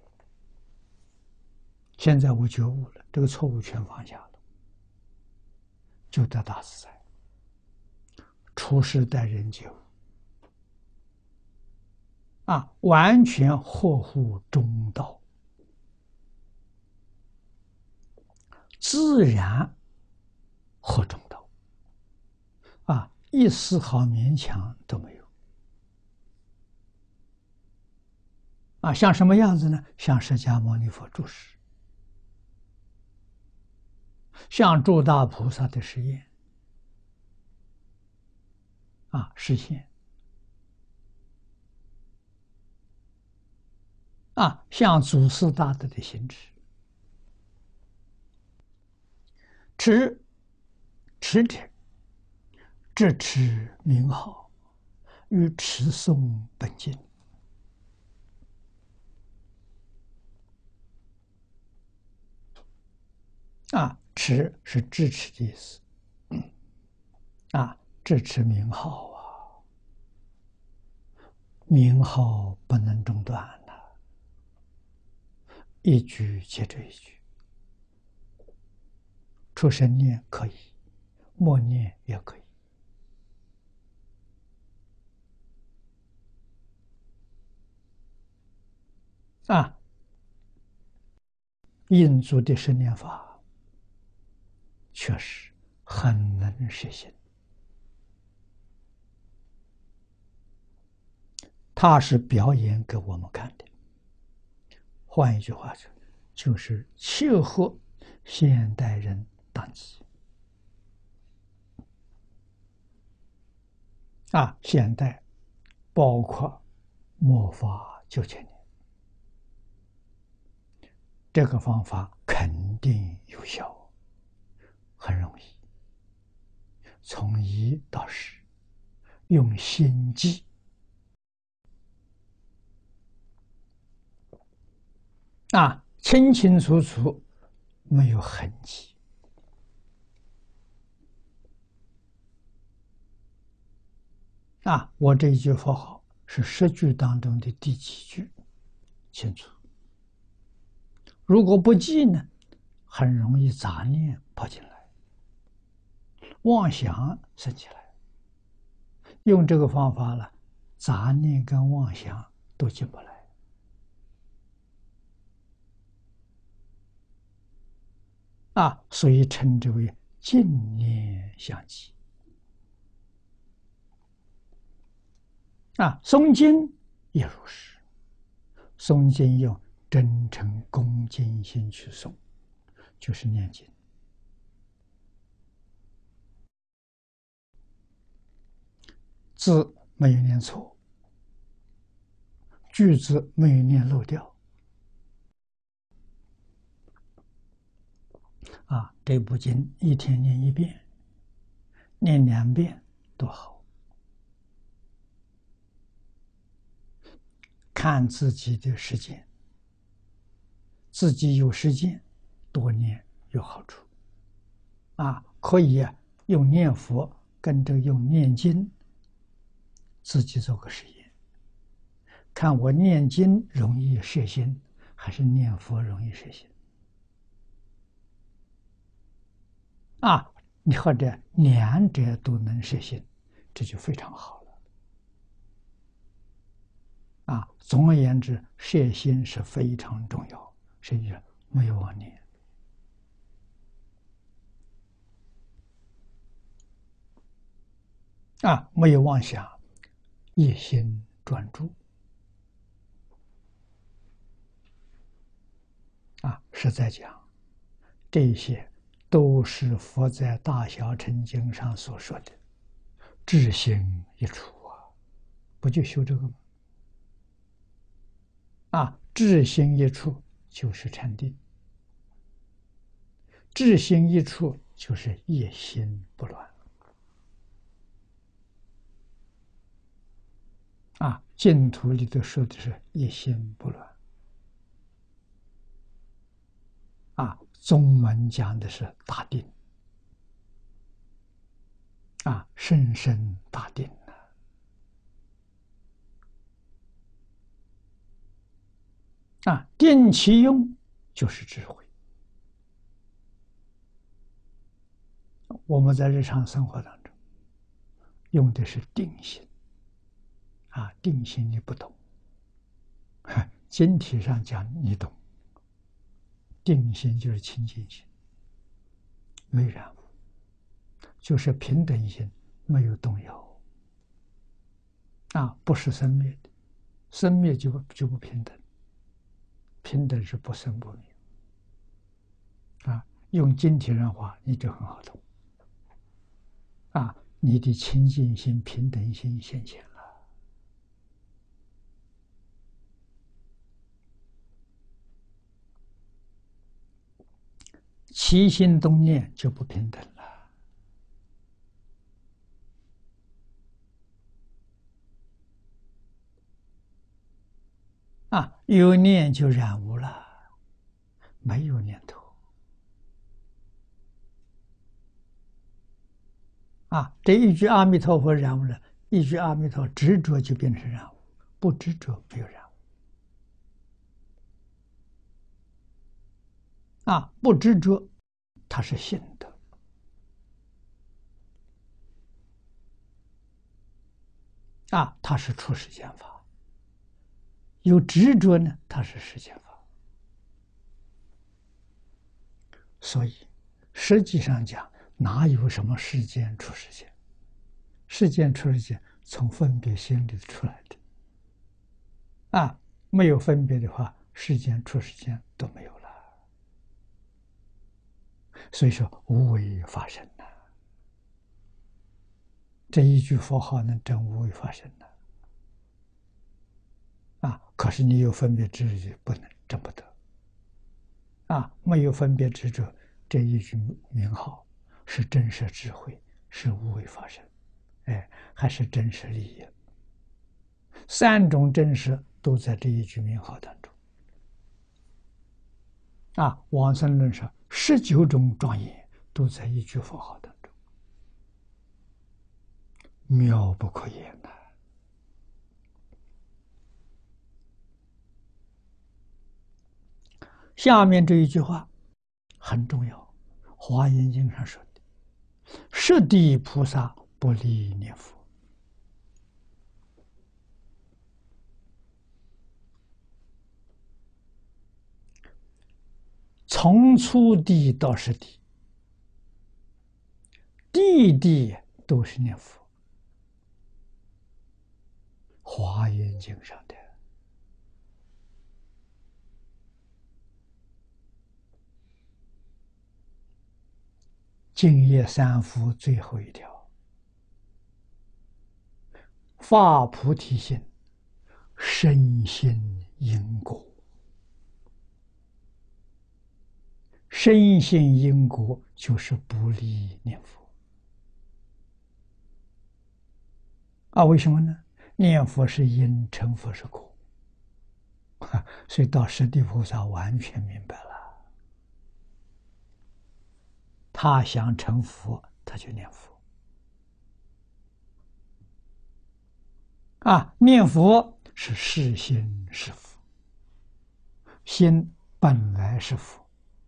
现在我觉悟了，这个错误全放下了，就得大自在。处事待人接物，啊，完全合乎中道，自然合中道，啊，一丝毫勉强都没有。啊，像什么样子呢？像释迦牟尼佛住世，像诸大菩萨的实验，啊，实现。啊，像祖师大德的行持，持持者，执持名号，与持诵本经。 啊，持是支持的意思。啊，支持名号啊，名号不能中断呐、啊，一句接着一句。出生念可以，默念也可以。啊，印度的生念法确实很能实行。它是表演给我们看的。换一句话说，就是切合现代人当机。啊，现代包括末法九千年，这个方法肯定有效，很容易。从一到十，用心记，啊，清清楚楚，没有痕迹。啊，我这一句佛号是十句当中的第几句？清楚。如果不记呢，很容易杂念跑进来，妄想生起来。用这个方法了，杂念跟妄想都进不来。啊，所以称之为净念相继。啊，诵经也如是，诵经用真诚恭敬心去诵，就是念经。字没有念错，句子没有念漏掉。啊，这部经一天念一遍，念两遍多好。看自己的时间，自己有时间，多念有好处。啊，可以啊，用念佛跟着用念经，自己做个实验，看我念经容易摄心，还是念佛容易摄心。啊，你或者两者都能实现，这就非常好了。啊，总而言之，摄心是非常重要，甚至没有妄念。啊，没有妄想，一心专注。啊，实在讲，这些都是佛在《大小乘经》上所说的智心一处啊，不就修这个吗？啊，智心一处就是禅定，智心一处就是一心不乱。啊，净土里头说的是一心不乱。啊，宗门讲的是大定。啊，深深大定啊！啊，定其用就是智慧。我们在日常生活当中用的是定心。啊，定心你不懂，经体上讲你懂。定心就是清净心，没染污，就是平等心，没有动摇。啊，不是生灭的，生灭就不就不平等，平等是不生不灭。啊，用经体人话，你就很好懂。啊，你的清净心、平等心现前了。起心动念就不平等了。啊，有念就染污了，没有念头。 啊，这一句阿弥陀佛染污了，一句阿弥陀执着就变成染污，不执着没有染污。啊，不执着，它是信德。啊，它是出世间法。有执着呢，它是世间法。所以，实际上讲，哪有什么世间出世间？世间出世间从分别心里出来的。啊，没有分别的话，世间出世间都没有了。所以说，无为法身呐、啊，这一句佛号能证无为法身呐、啊。啊，可是你有分别执着，不能证不得。啊，没有分别执着，这一句名号是真实智慧，是无为法身，哎，还是真实利益。三种真实都在这一句名号当中。啊，往生论说十九种庄严都在一句佛号当中，妙不可言呐！下面这一句话很重要，《华严经》上说的：“十地菩萨不离念佛。”从初地到十地，地地都是念佛。华严经上的净业三福最后一条，发菩提心，深信因果。深信因果就是不离念佛。啊，为什么呢？念佛是因，成佛是果。所以到十地菩萨完全明白了。他想成佛，他就念佛。啊，念佛是是心是佛，心本来是佛。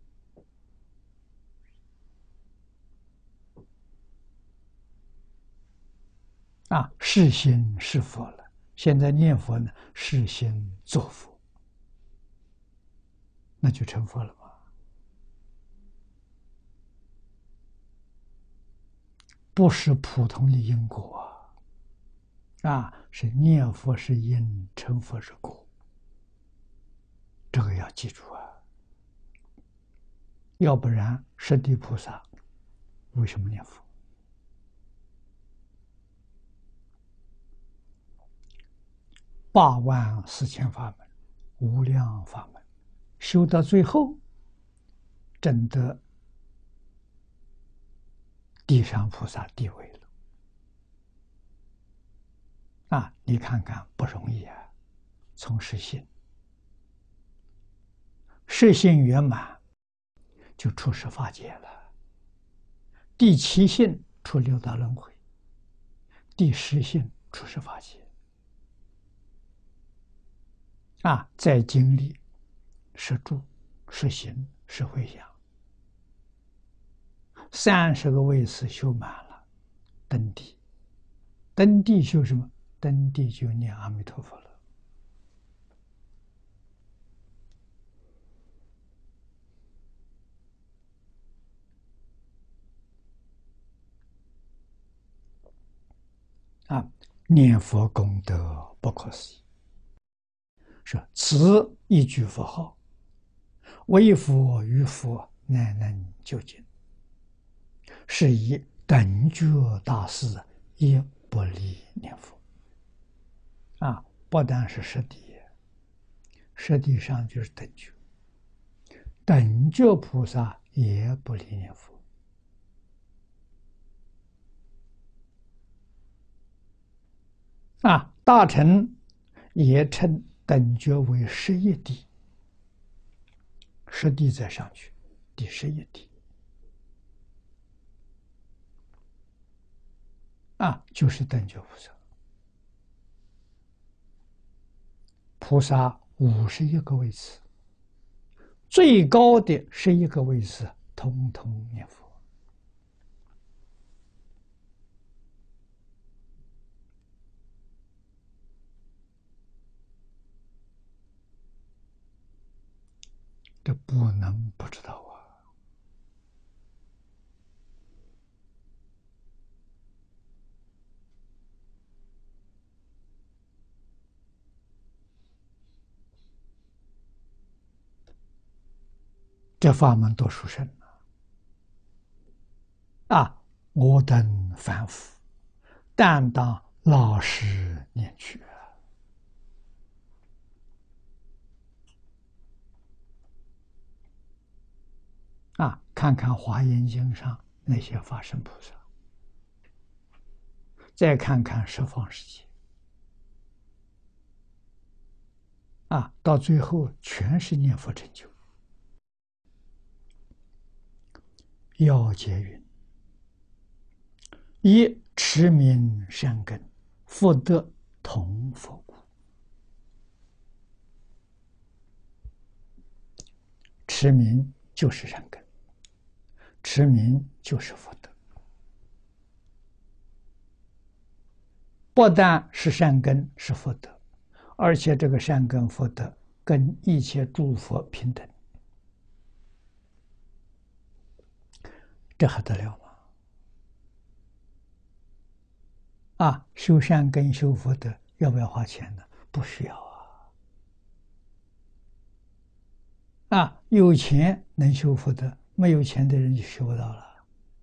啊，是心是佛了。现在念佛呢，是心作佛，那就成佛了吗？不是普通的因果啊，啊，是念佛是因，成佛是果，这个要记住啊。要不然，十地菩萨为什么念佛？八万四千法门，无量法门，修到最后，证得地上菩萨地位了。啊，你看看不容易啊！从实心，实心圆满，就出十法界了。第七性出六道轮回，第十性出十法界。啊，在经历是住、是行、是回向，三十个位次修满了，登地。登地修什么？登地就念阿弥陀佛了。啊，念佛功德不可思议。说此一句佛号，为佛于佛乃能究竟，是以等觉大师也不离念佛。啊，不但是实地，实地上就是等觉，等觉菩萨也不离念佛。啊，大乘也称等觉为十一地，十地再上去，第十一地。 啊，就是等觉菩萨。菩萨五十一个位次，最高的十一个位次，通通念佛。这不能不知道啊！这法门多殊胜啊！我等凡夫，但当老实念去啊！看看《华严经》上那些法身菩萨，再看看十方世界啊，到最后全是念佛成就。要解云：一持名善根，福德同佛故。持名就是善根，持名就是福德。不但是善根是福德，而且这个善根福德跟一切诸佛平等，这还得了吗？啊，修善根修福德要不要花钱呢？不需要啊！啊，有钱能修福德，没有钱的人就修不到了。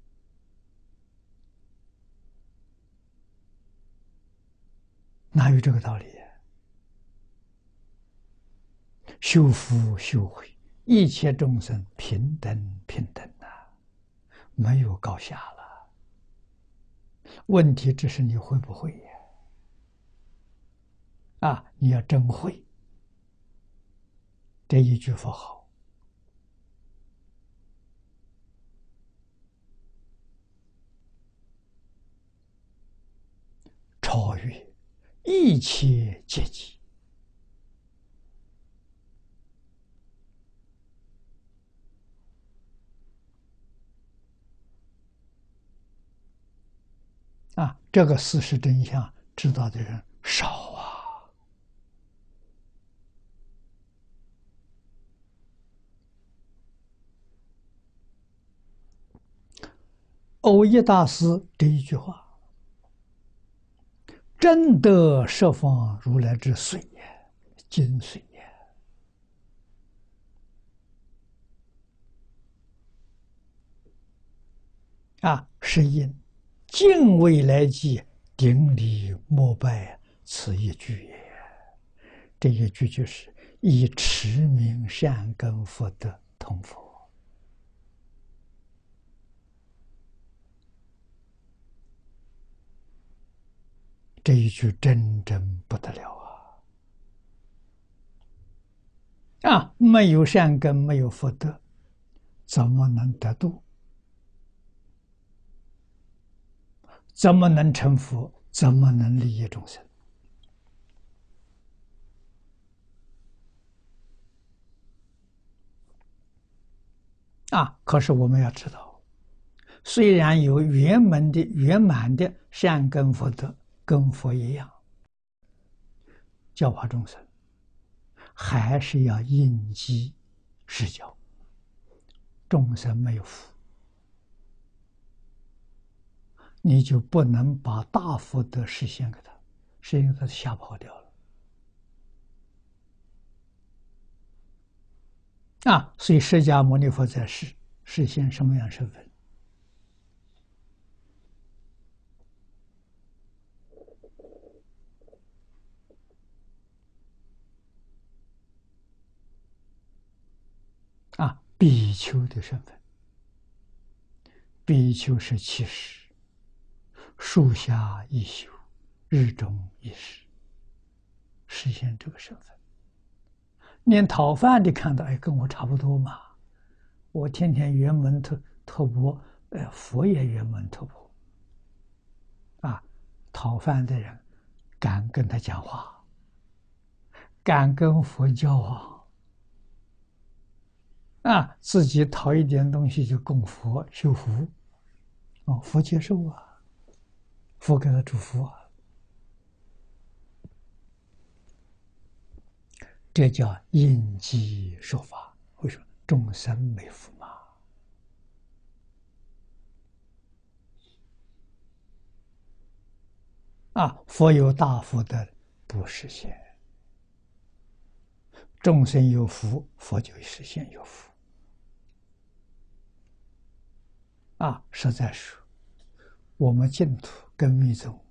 哪有这个道理？修福修慧，一切众生平等平等啊，没有高下了。问题只是你会不会呀？啊，你要真会这一句佛号，超越一切阶级。啊，这个事实真相知道的人少啊。蕅益大师这一句话，真得十方如来之髓也，精髓也。啊，是因敬畏来际，顶礼膜拜，此一句也。这一句就是以持名善根福德同佛。这一句真真不得了啊！啊，没有善根，没有福德，怎么能得度？怎么能成佛？怎么能利益众生？啊！可是我们要知道，虽然有圆满的圆满的善根福德，跟佛一样，教化众生，还是要应机施教。众生没有福，你就不能把大福德实现给他，实现给他吓跑掉了。啊，所以释迦牟尼佛在世实现什么样身份？啊，比丘的身份。比丘是七十，树下一宿，日中一时，实现这个身份。连讨饭的看到，哎，跟我差不多嘛。我天天圆门托托钵，呃，佛也圆门托钵，啊， 讨饭的人敢跟他讲话，敢跟佛交往，啊，自己讨一点东西就供佛修福，哦，佛接受啊，佛给他祝福啊，这叫应机受法。为什么？众生没福嘛。啊，佛有大福的不实现，众生有福，佛就实现有福。啊，实在是我们净土跟密宗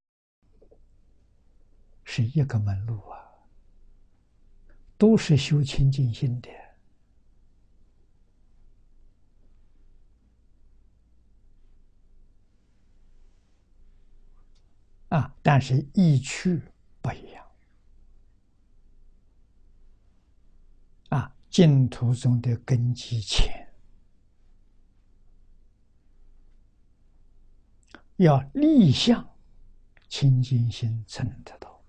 是一个门路啊，都是修清净心的。啊，但是意趣不一样。啊，净土中的根基浅，要立相清净心才能得到。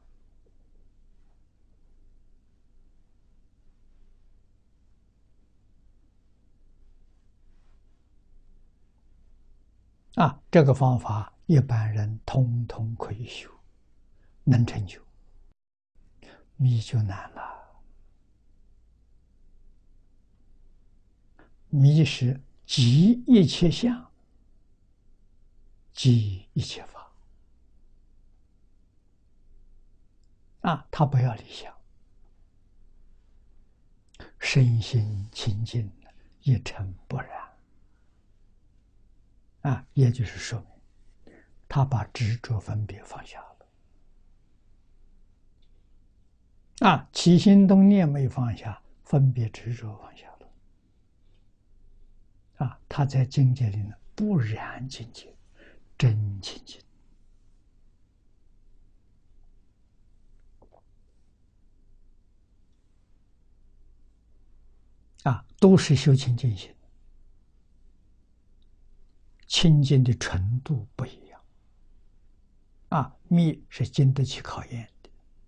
啊，这个方法一般人通通可以修，能成就，密就难了。密是即一切相，即一切法。啊，他不要理想，身心清净，一尘不染。啊，也就是说明他把执着分别放下了。啊，起心动念没放下，分别执着放下了。啊，他在境界里呢，不染境界，真清净。啊，都是修清净心，清净的程度不一样。啊，密是经得起考验的。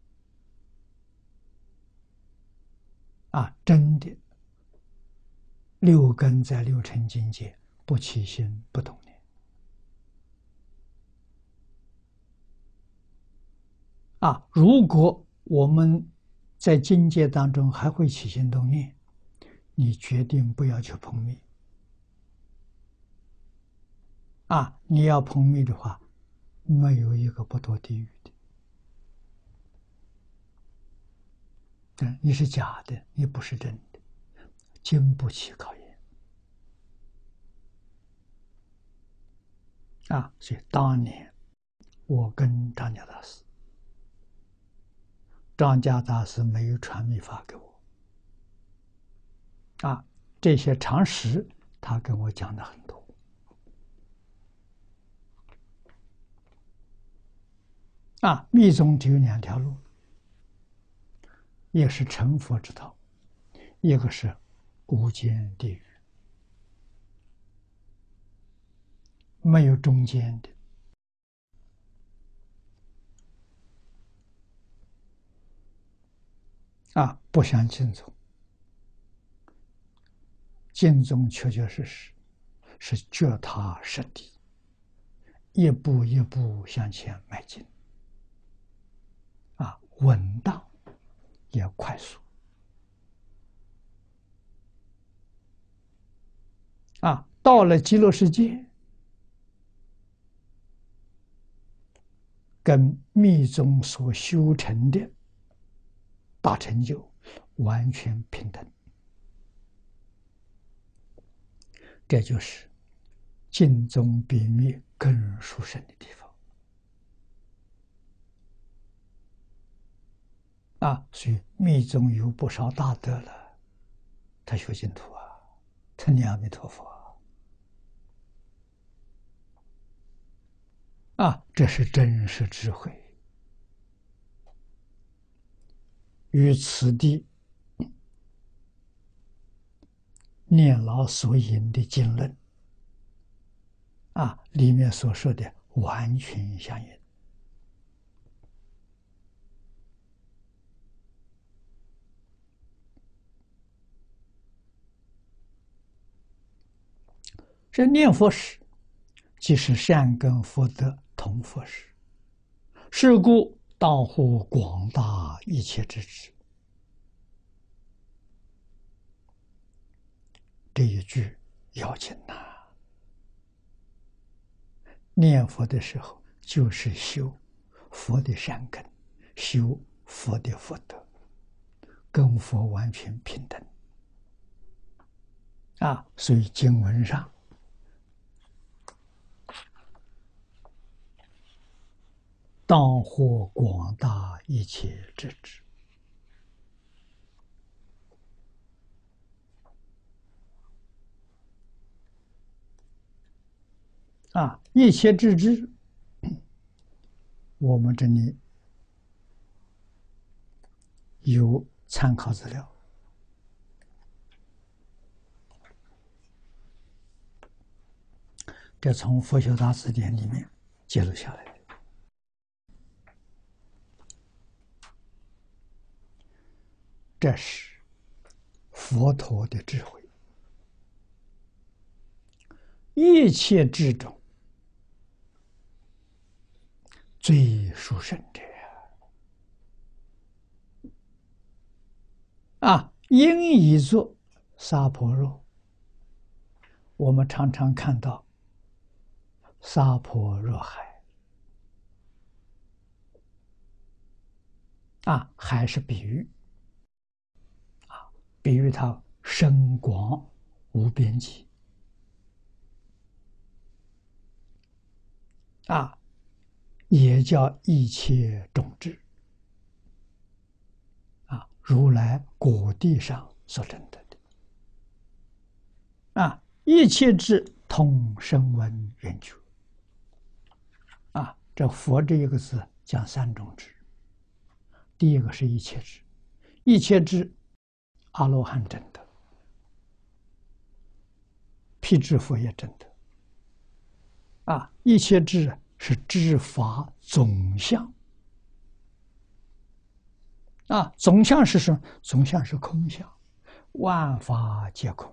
啊，真的，六根在六尘境界，不起心不动念。啊，如果我们在境界当中还会起心动念，你决定不要去碰密。啊，你要碰密的话，没有一个不堕地狱的。嗯，你是假的，你不是真的，经不起考验。啊，所以当年我跟张家大师，张家大师没有传密法给我。啊，这些常识他跟我讲的很多。啊，密宗只有两条路，一个是成佛之道，一个是无间地狱，没有中间的。啊，不像净宗，净宗确确实实是脚踏实地，一步一步向前迈进。啊，稳当也快速。啊，到了极乐世界，跟密宗所修成的大成就完全平等。这就是净宗比密更殊胜的地方。啊，所以密宗有不少大德了，他学净土啊，他念阿弥陀佛啊，啊，这是真实智慧。于此地念老所引的经论啊，里面所说的完全相应。 这念佛时，即是善根福德同佛时。是故道护广大一切之智。这一句要紧呐！念佛的时候，就是修佛的善根，修佛的福德，跟佛完全平等啊！所以经文上道护广大一切之智啊，一切智智，我们这里有参考资料，这从佛学大辞典里面记录下来的。这是佛陀的智慧，一切智中最殊胜者啊！应以作萨婆若。我们常常看到萨婆若海啊，海是比喻啊，比喻它深广无边际啊，也叫一切种智啊，如来果地上所证得的啊，一切智通声闻缘觉啊，这佛这一个字讲三种智，第一个是一切智，一切智阿罗汉证得，辟支佛也证得啊，一切智是知法总相啊，总相是什么？总相是空相，万法皆空。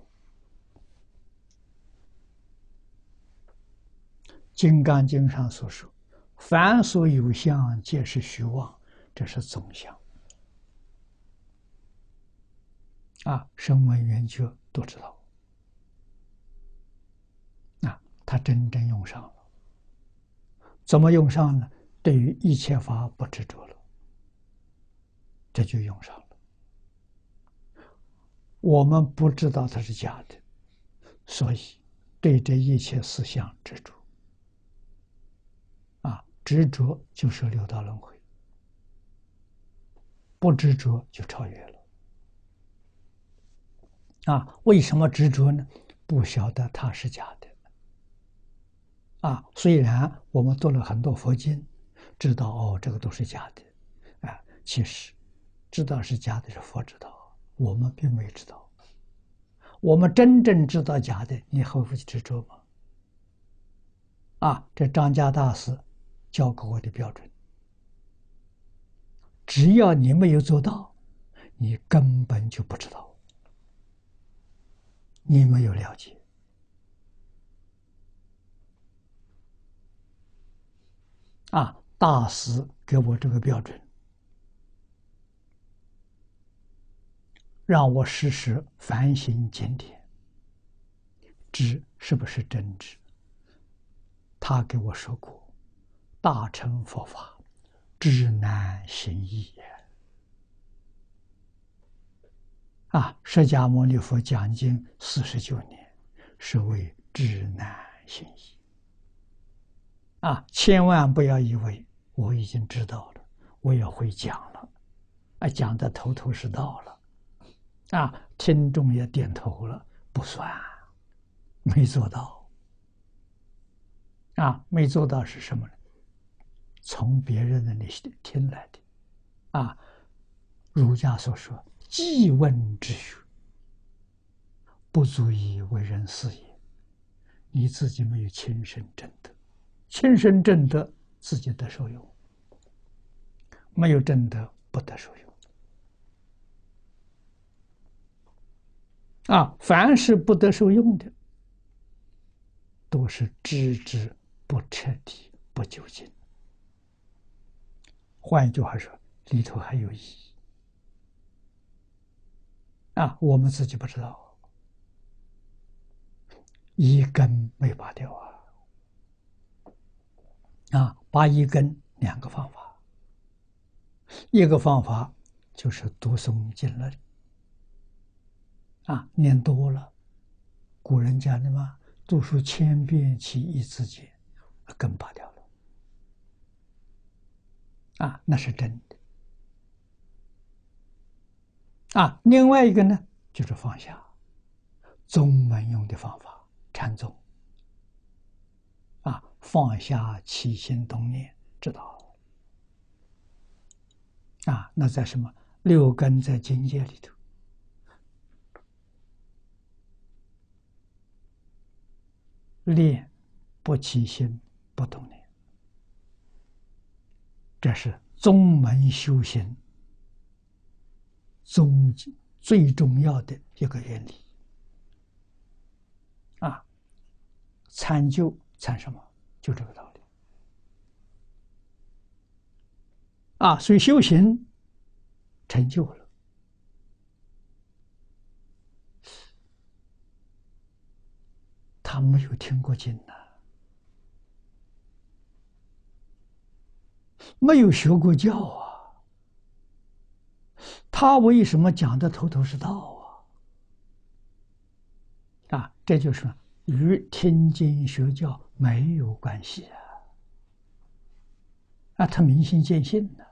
金刚经上所说，凡所有相，皆是虚妄，这是总相啊。声闻缘觉都知道啊，他真正用上了。怎么用上呢？对于一切法不执着了，这就用上了。我们不知道它是假的，所以对这一切思想执着啊，执着就是六道轮回，不执着就超越了啊。为什么执着呢？不晓得它是假的啊。虽然我们读了很多佛经，知道哦，这个都是假的啊，其实知道是假的是佛知道，我们并没知道。我们真正知道假的，你还会去执着吗？啊，这张家大师教给我的标准，只要你没有做到，你根本就不知道，你没有了解啊。大师给我这个标准，让我时时反省检点，知是不是真知。他给我说过，大乘佛法知难行易啊，释迦牟尼佛讲经四十九年，是为知难行易啊，千万不要以为我已经知道了，我也会讲了，啊，讲的头头是道了，啊，听众也点头了，不算，没做到，啊，没做到是什么呢？从别人那里听来的，啊，儒家所说，记问之学，不足以为人师也。你自己没有亲身证得，亲身证得自己得受用，没有证得不得受用。啊，凡是不得受用的， 都是知之不彻底、不究竟。换一句话说，里头还有意义啊，我们自己不知道，一根没拔掉啊！啊，拔一根两个方法，一个方法就是读诵经论啊，念多了，古人讲的嘛，读书千遍，其义自见，根拔掉了啊，那是真的啊。另外一个呢，就是放下，宗门用的方法，禅宗啊，放下起心动念，知道啊？那在什么六根在境界里头，练不起心不动念，这是宗门修行宗最重要的一个原理啊。参究参什么？就这个道理啊。所以修行成就了，他没有听过经呐、没有学过教啊，他为什么讲的头头是道啊？啊，这就是与听经学教没有关系啊！啊，他明心见性呢、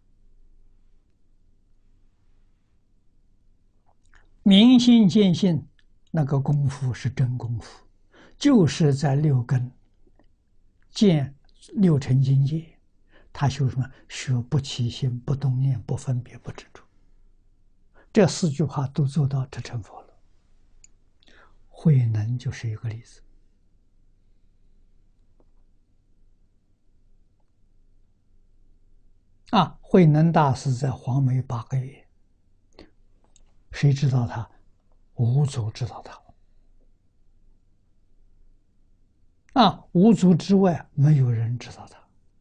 明心见性，那个功夫是真功夫，就是在六根见六尘境界。他修什么？学不起心、不动念、不分别、不执着。这四句话都做到，这成佛了。慧能就是一个例子啊！慧能大师在黄梅八个月，谁知道他？五祖知道他啊！五祖之外，没有人知道他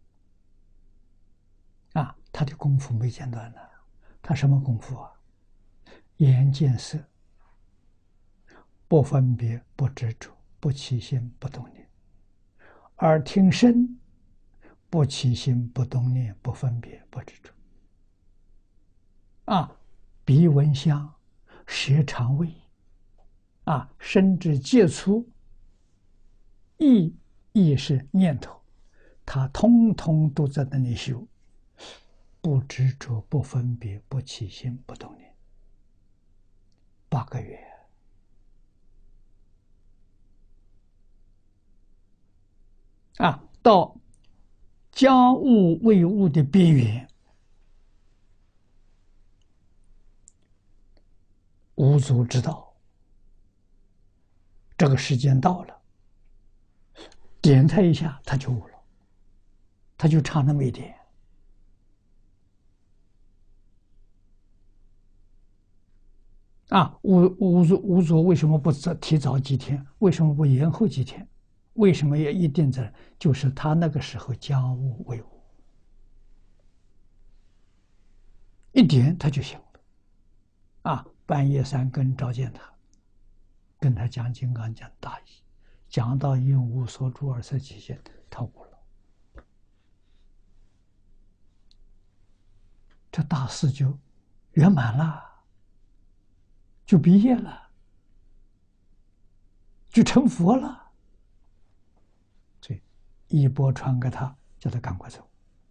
啊！他的功夫没间断呢。他什么功夫啊？眼见色，不分别，不执着，不起心，不动念；耳听声，不起心，不动念，不分别，不执着。啊，鼻闻香，舌尝味，啊，身之接触，意意是念头，他通通都在那里修，不执着，不分别，不起心，不动念，八个月。啊，到将物为物的边缘，五祖知道这个时间到了，点他一下，他就悟了，他就差那么一点。啊，五五祖五祖为什么不提早几天？为什么不延后几天？为什么要一定在？就是他那个时候将物为物，一点他就醒了。啊，半夜三更召见他，跟他讲《金刚讲》大义，讲到应无所住而色起现，他悟了。这大事就圆满了，就毕业了，就成佛了。所以一波传给他，叫他赶快走。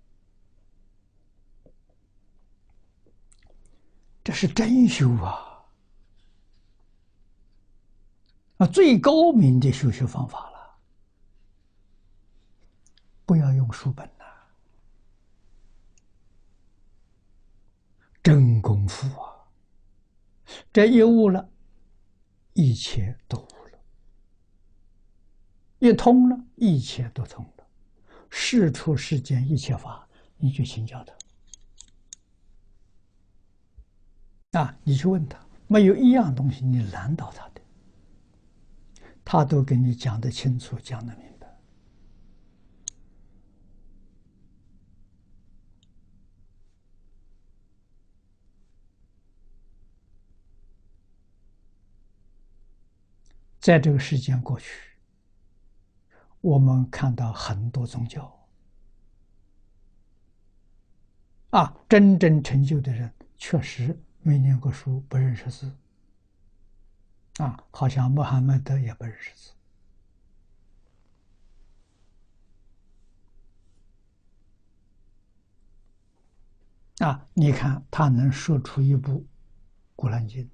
这是真修啊！啊，最高明的修学方法了。不要用书本呐、啊，真功夫啊！这一悟了，一切都悟了；一通了，一切都通了。事出世间一切法，你去请教他啊！你去问他，没有一样东西你难倒他的。他他都给你讲得清楚，讲得明白。在这个时间过去，我们看到很多宗教啊，真正成就的人确实没念过书，不认识字啊，好像穆罕默德也不认识字啊。你看他能说出一部《古兰经》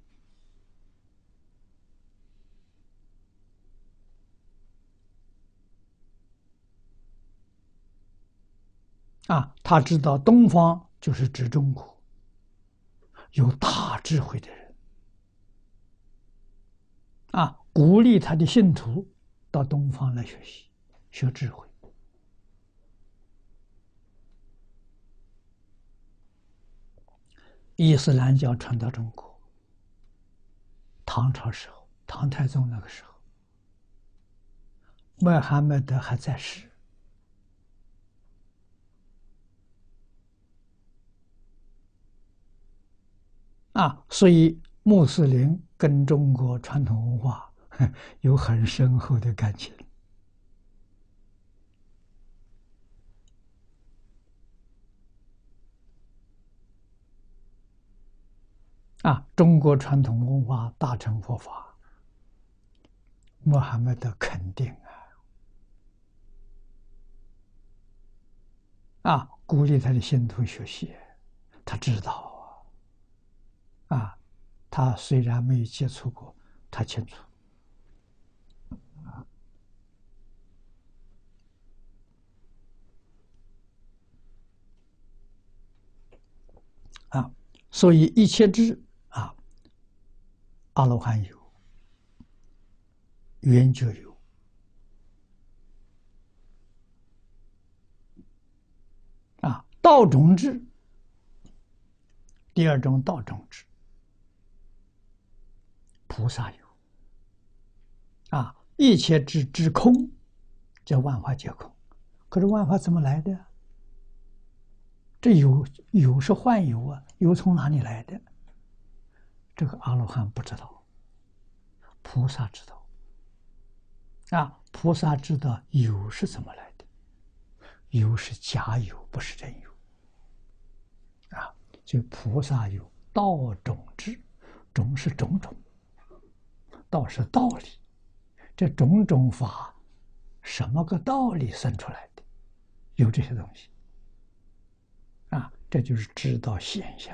啊，他知道东方就是指中国，有大智慧的人啊，鼓励他的信徒到东方来学习，学智慧。伊斯兰教传到中国，唐朝时候，唐太宗那个时候，穆罕默德还在世。啊，所以穆斯林跟中国传统文化有很深厚的感情。啊，中国传统文化大乘佛法，穆罕默德肯定啊，啊，鼓励他的信徒学习，他知道啊，啊，他虽然没有接触过，他清楚。啊，所以一切智啊，阿罗汉有，圆觉有，啊，道种智，第二种道种智，菩萨有，啊，一切智之空，叫万法皆空。可是万法怎么来的？这有有是幻有啊，有从哪里来的？这个阿罗汉不知道，菩萨知道。啊，菩萨知道有是怎么来的，有是假有，不是真有。啊，就菩萨有道种智，种是种种，道是道理，这种种法，什么个道理生出来的？有这些东西。啊，这就是知道现象。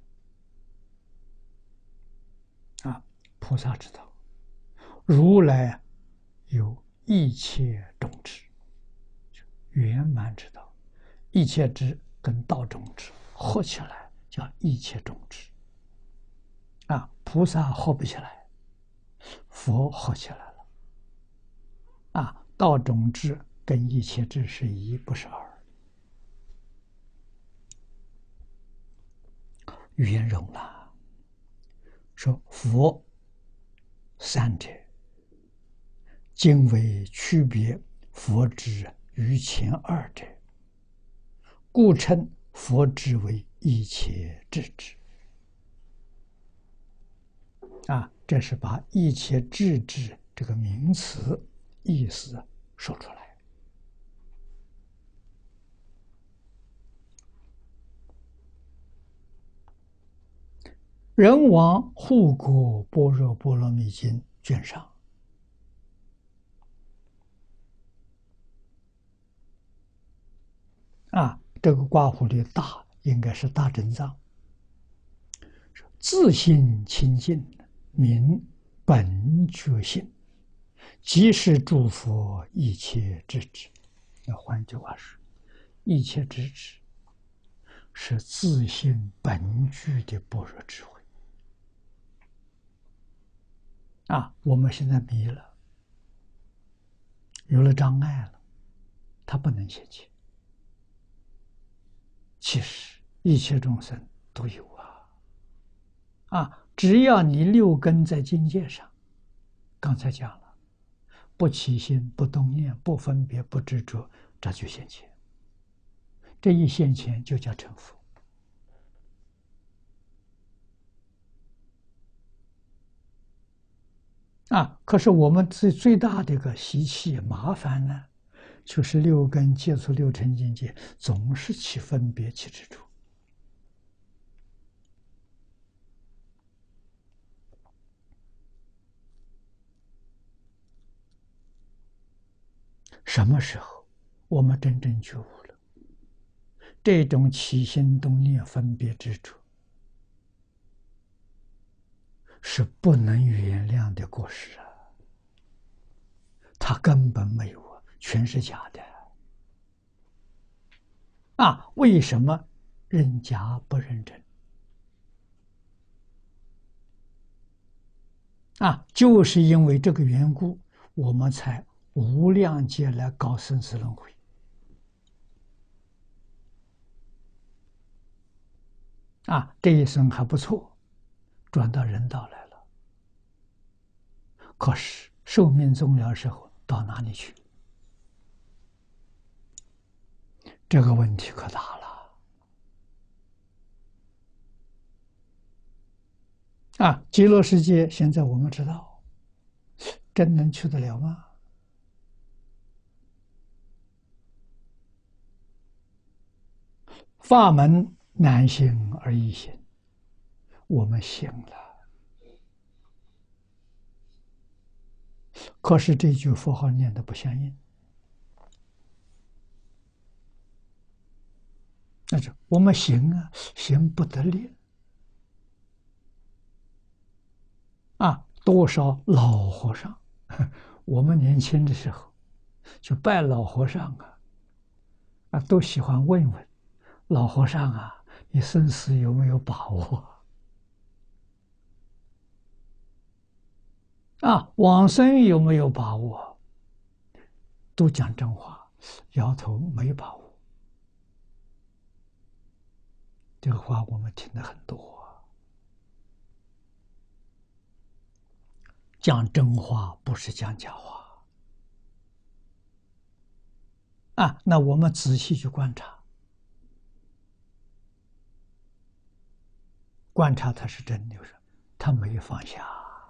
啊，菩萨知道，如来有一切种智，圆满知道，一切智跟道种智合起来叫一切种智。啊，菩萨合不起来，佛合起来了。啊，道种智跟一切智是一，不是二。圆融了，说佛三者，今为区别佛智于前二者，故称佛智为一切智智。啊，这是把一切智智这个名词意思说出来。人王护国般若波罗蜜经卷上，啊，这个刮胡的大应该是大正藏，自性清净，名本觉性，即是诸佛一切智智。那换句话说，一切智智是自性本具的般若智慧。啊，我们现在迷了，有了障碍了，它不能现前。其实一切众生都有啊，啊，只要你六根在境界上，刚才讲了， 不起心、不动念、不分别、不执着，这就现前。这一现前就叫成佛。啊！可是我们最最大的一个习气麻烦呢，就是六根接触六尘境界，总是起分别、起执着。什么时候我们真正觉悟了，这种起心动念、分别执着，是不能原谅的过失啊！它根本没有啊，全是假的啊！为什么认假不认真啊？就是因为这个缘故，我们才无量劫来搞生死轮回啊！这一生还不错，转到人道来了。可是寿命终了时候，到哪里去？这个问题可大了啊！极乐世界现在我们知道，真能去得了吗？法门难行而易行，我们行了。可是这句佛号念的不相应，那是我们行啊，行不得力啊！多少老和尚，我们年轻的时候就拜老和尚啊，啊，都喜欢问问老和尚啊，你生死有没有把握啊？往生有没有把握？都讲真话，摇头没把握。这个话我们听得很多。讲真话不是讲假话啊！那我们仔细去观察，观察他是真的，就是他没放下，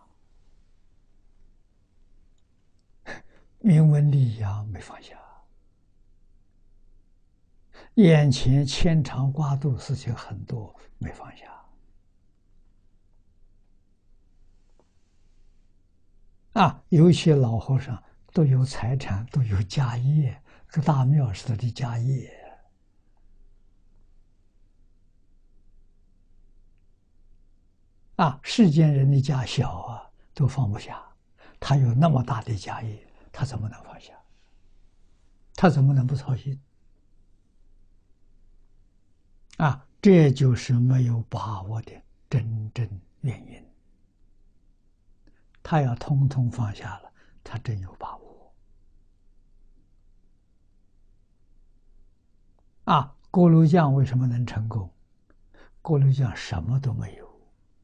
名闻利养没放下，眼前牵肠挂肚事情很多没放下啊！有些老和尚都有财产，都有家业，个大庙是他的家业啊！世间人的家小啊，都放不下，他有那么大的家业，他怎么能放下？他怎么能不操心？啊，这就是没有把握的真正原因。他要通通放下了，他真有把握。啊，锅炉匠为什么能成功？锅炉匠什么都没有。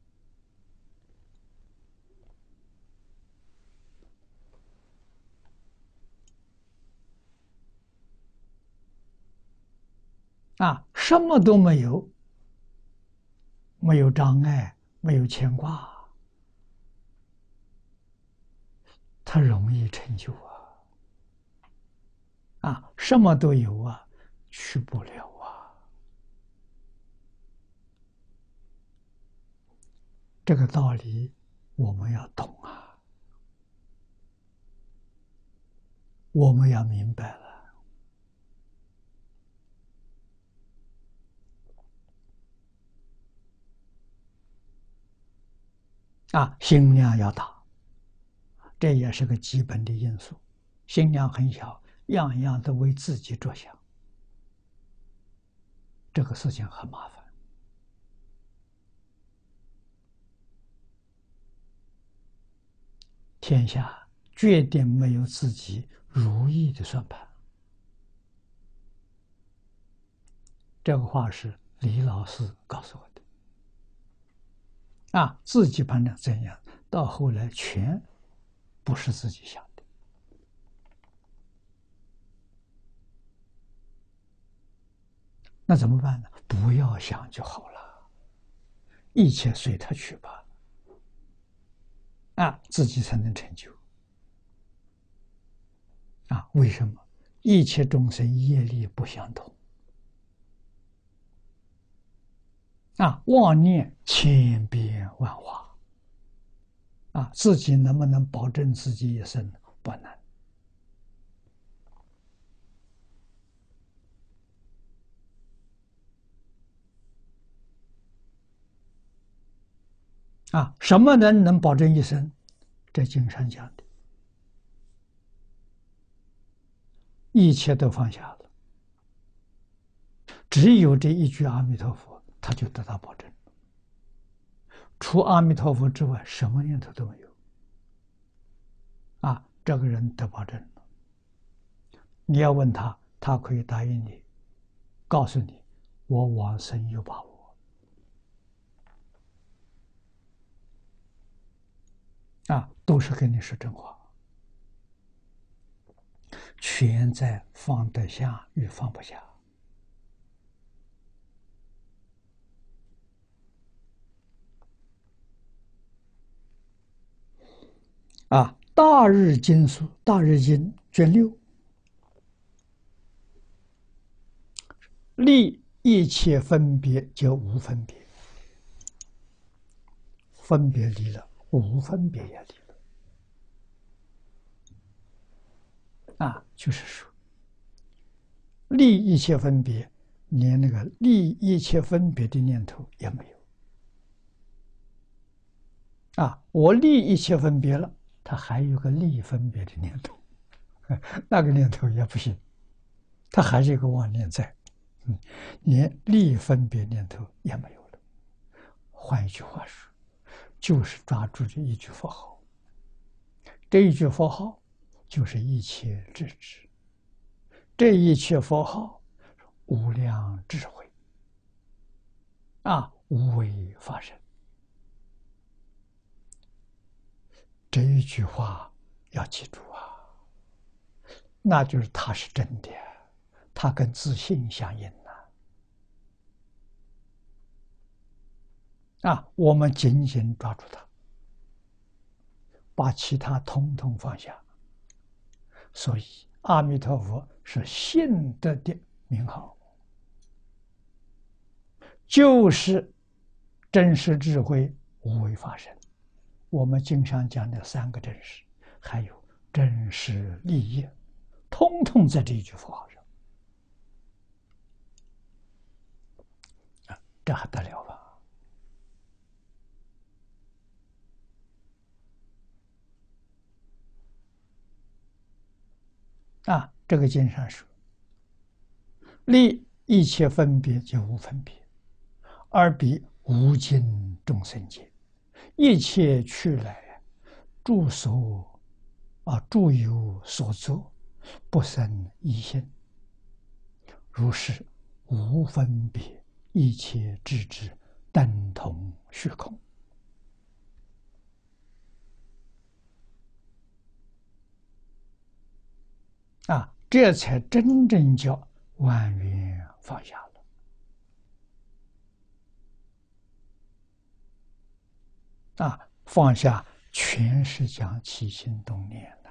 啊，什么都没有，没有障碍，没有牵挂，他容易成就啊！啊，什么都有啊，去不了啊！这个道理我们要懂啊，我们要明白了。啊，心量要大，这也是个基本的因素。心量很小，样样都为自己着想，这个事情很麻烦。天下绝对没有自己如意的算盘。这个话是李老师告诉我的。啊，自己判断怎样，到后来全不是自己想的。 那怎么办呢？不要想就好了，一切随他去吧。啊，自己才能成就。啊，为什么？一切众生业力不相同。啊，妄念千变万化。啊，自己能不能保证自己一生？不能。啊，什么人能保证一生？这经上讲的，一切都放下了，只有这一句阿弥陀佛，他就得到保证。除阿弥陀佛之外，什么念头都没有。啊，这个人得保证了。你要问他，他可以答应你，告诉你，我往生有把握。啊，都是跟你说真话，全在放得下与放不下。啊，大日经书，大日经卷六，立一切分别就无分别，分别离了，无分别也离了。啊，就是说，立一切分别，连那个立一切分别的念头也没有。啊，我立一切分别了，他还有个立分别的念头，那个念头也不行，他还是一个妄念在，嗯，连立分别念头也没有了。换一句话说，就是抓住这一句佛号，这一句佛号就是一切智智，这一切佛号无量智慧，啊，无为法身。这一句话要记住啊，那就是它是真的，它跟自信相应啊。啊，我们紧紧抓住它，把其他统统放下。所以，阿弥陀佛是信德的名号，就是真实智慧无为法身。我们经常讲的三个真实，还有真实利益，通通在这一句佛号上。啊，这还得了吧？啊，这个经上说，立一切分别就无分别，而彼无尽众生界，一切去来，诸所啊诸有所作，不生一心。如是无分别，一切智智，等同虚空。啊，这才真正叫万缘放下了。啊，放下全是讲起心动念的。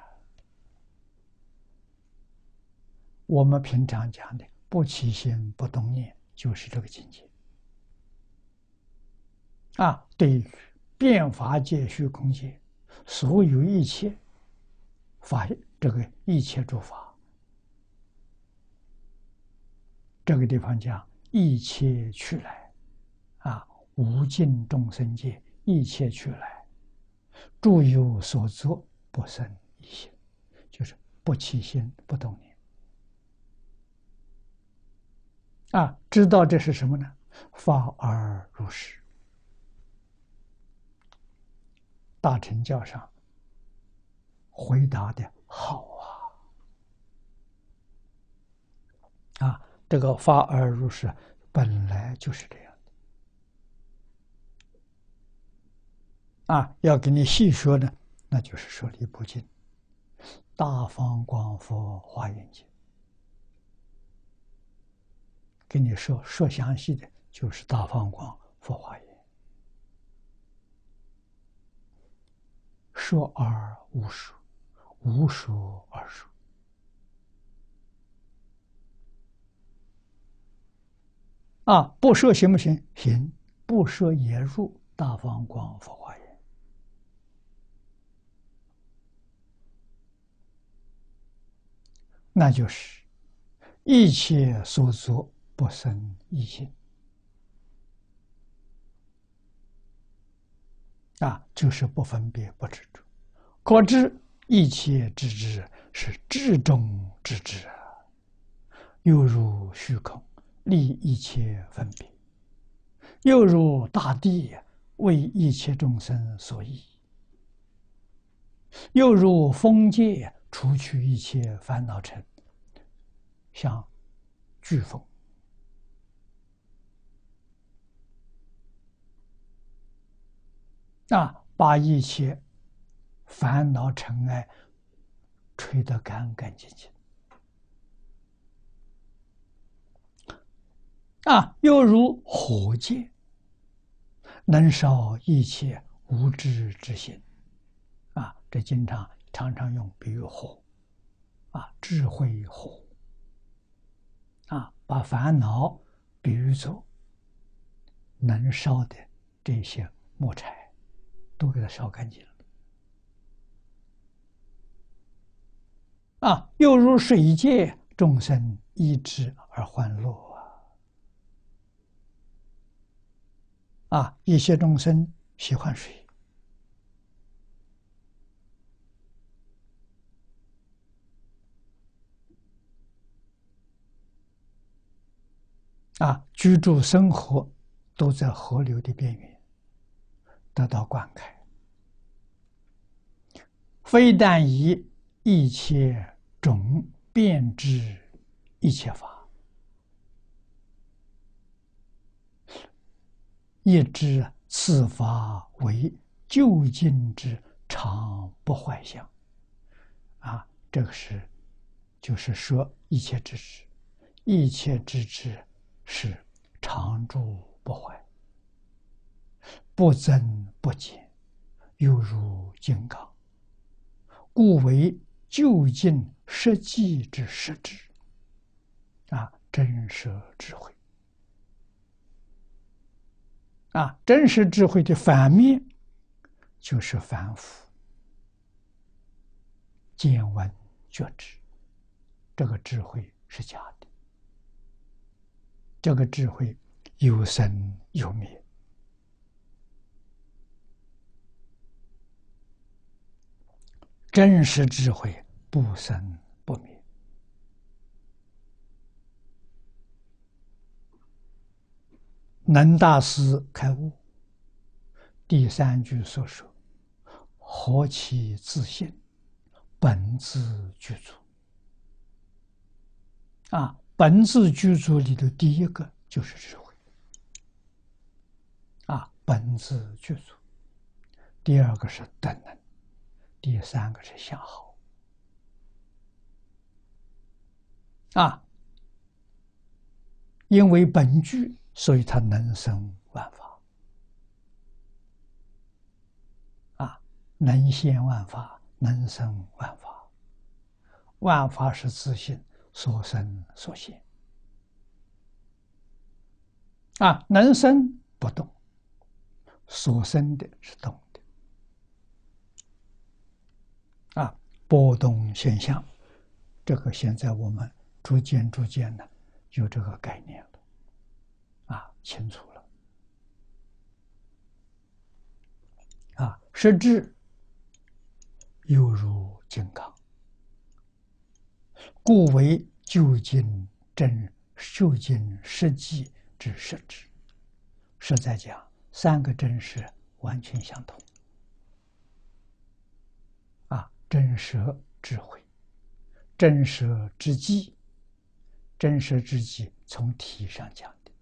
我们平常讲的不起心不动念，就是这个境界。啊，对于变法界、虚空界，所有一切法，这个一切诸法，这个地方讲一切去来，啊，无尽众生界，一切去来，诸有所作，不生一心，就是不起心不动念。啊，知道这是什么呢？法而如是。大乘教上回答的好啊！啊，这个法而如是本来就是这样的啊。要给你细说呢，那就是说《离部经》《大方广佛华严经》 给你说说详细的，就是大放光佛华严，说而无说，无说而说。啊，不说行不行？行，不说也入大放光佛华严。那就是一切所作不生一心。啊，就是不分别不执着。可知一切之知是至中之知啊，又如虚空，立一切分别；又如大地，为一切众生所依；又如风界，除去一切烦恼尘，像飓风。啊，把一切烦恼尘埃吹得干干净净。啊，又如火界，能烧一切无知之心。啊，这经常常常用比喻火，啊，智慧火。啊，把烦恼比喻作能烧的这些木柴，都给它烧干净了。啊，又如水界，众生依之而欢乐啊！啊，一些众生喜欢水，啊，居住生活都在河流的边缘，得到灌溉。非但以一切种变之一切法，亦知此法为究竟之常不坏相。啊，这个是就是说一切之知，一切之知是常住不坏，不增不减，犹如金刚，故为究竟实际之实质。啊，真实智慧。啊，真实智慧的反面就是凡夫、见闻觉知，这个智慧是假的，这个智慧有生有灭。真实智慧不生不灭。能大师开悟第三句所说：“何其自信，本自具足。”啊，本自具足里的第一个就是智慧。啊，本自具足，第二个是等能，第三个是相好。啊，因为本具，所以它能生万法。啊，能现万法，能生万法。万法是自性所生所现。啊，能生不动，所生的是动的。啊，波动现象，这个现在我们逐渐逐渐的有这个概念了，啊，清楚了。啊，实质犹如金刚，故为究竟真究竟实际之实质。实在讲，三个真实完全相同。啊，真实智慧，真实之际，真实之际从体上讲的，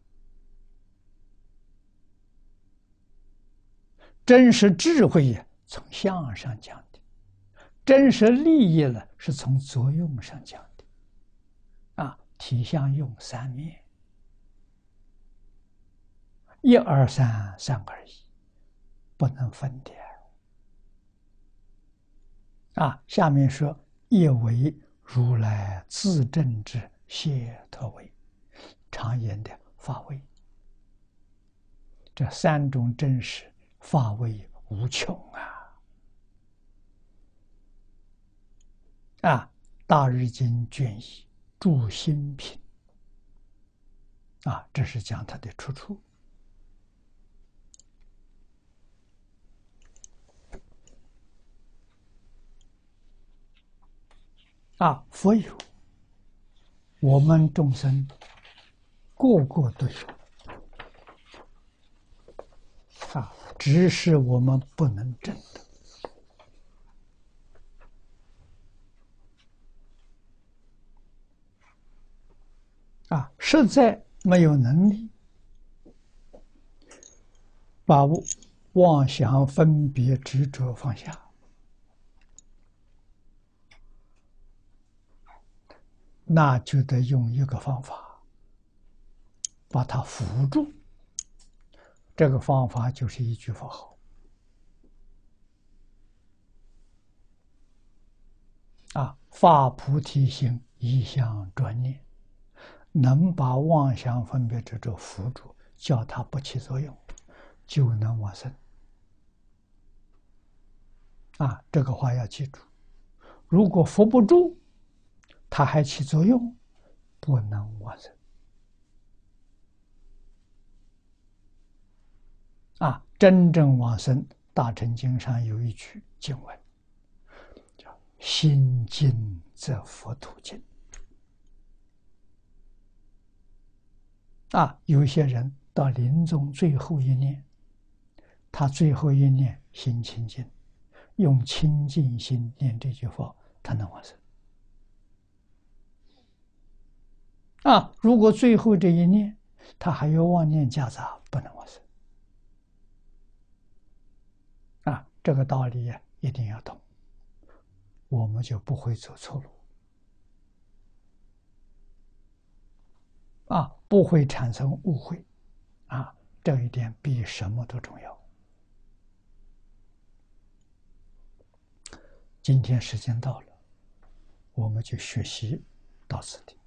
真实智慧也从相上讲的，真实利益呢是从作用上讲的。啊，体相用三面。 一二三，三二一，不能分的。啊，下面说亦为如来自证之解脱位，常言的法位。这三种真实法位无穷啊！啊，大日经卷一注心品啊，这是讲它的出处。啊，佛有，我们众生个个都有啊，只是我们不能证得。啊，实在没有能力把妄想分别执着放下，那就得用一个方法把它扶住。这个方法就是一句佛号啊，发菩提心，一向专念，能把妄想分别执着扶住，叫它不起作用，就能往生。啊，这个话要记住。如果扶不住，它还起作用，不能往生。啊，真正往生，大乘经上有一句经文，叫“心净则佛土净”。啊，有些人到临终最后一念，他最后一念心清净，用清净心念这句话，他能往生。啊，如果最后这一念他还有妄念夹杂，不能往生。啊，这个道理呀，一定要懂，我们就不会走错路。啊，不会产生误会。啊，这一点比什么都重要。今天时间到了，我们就学习到此地。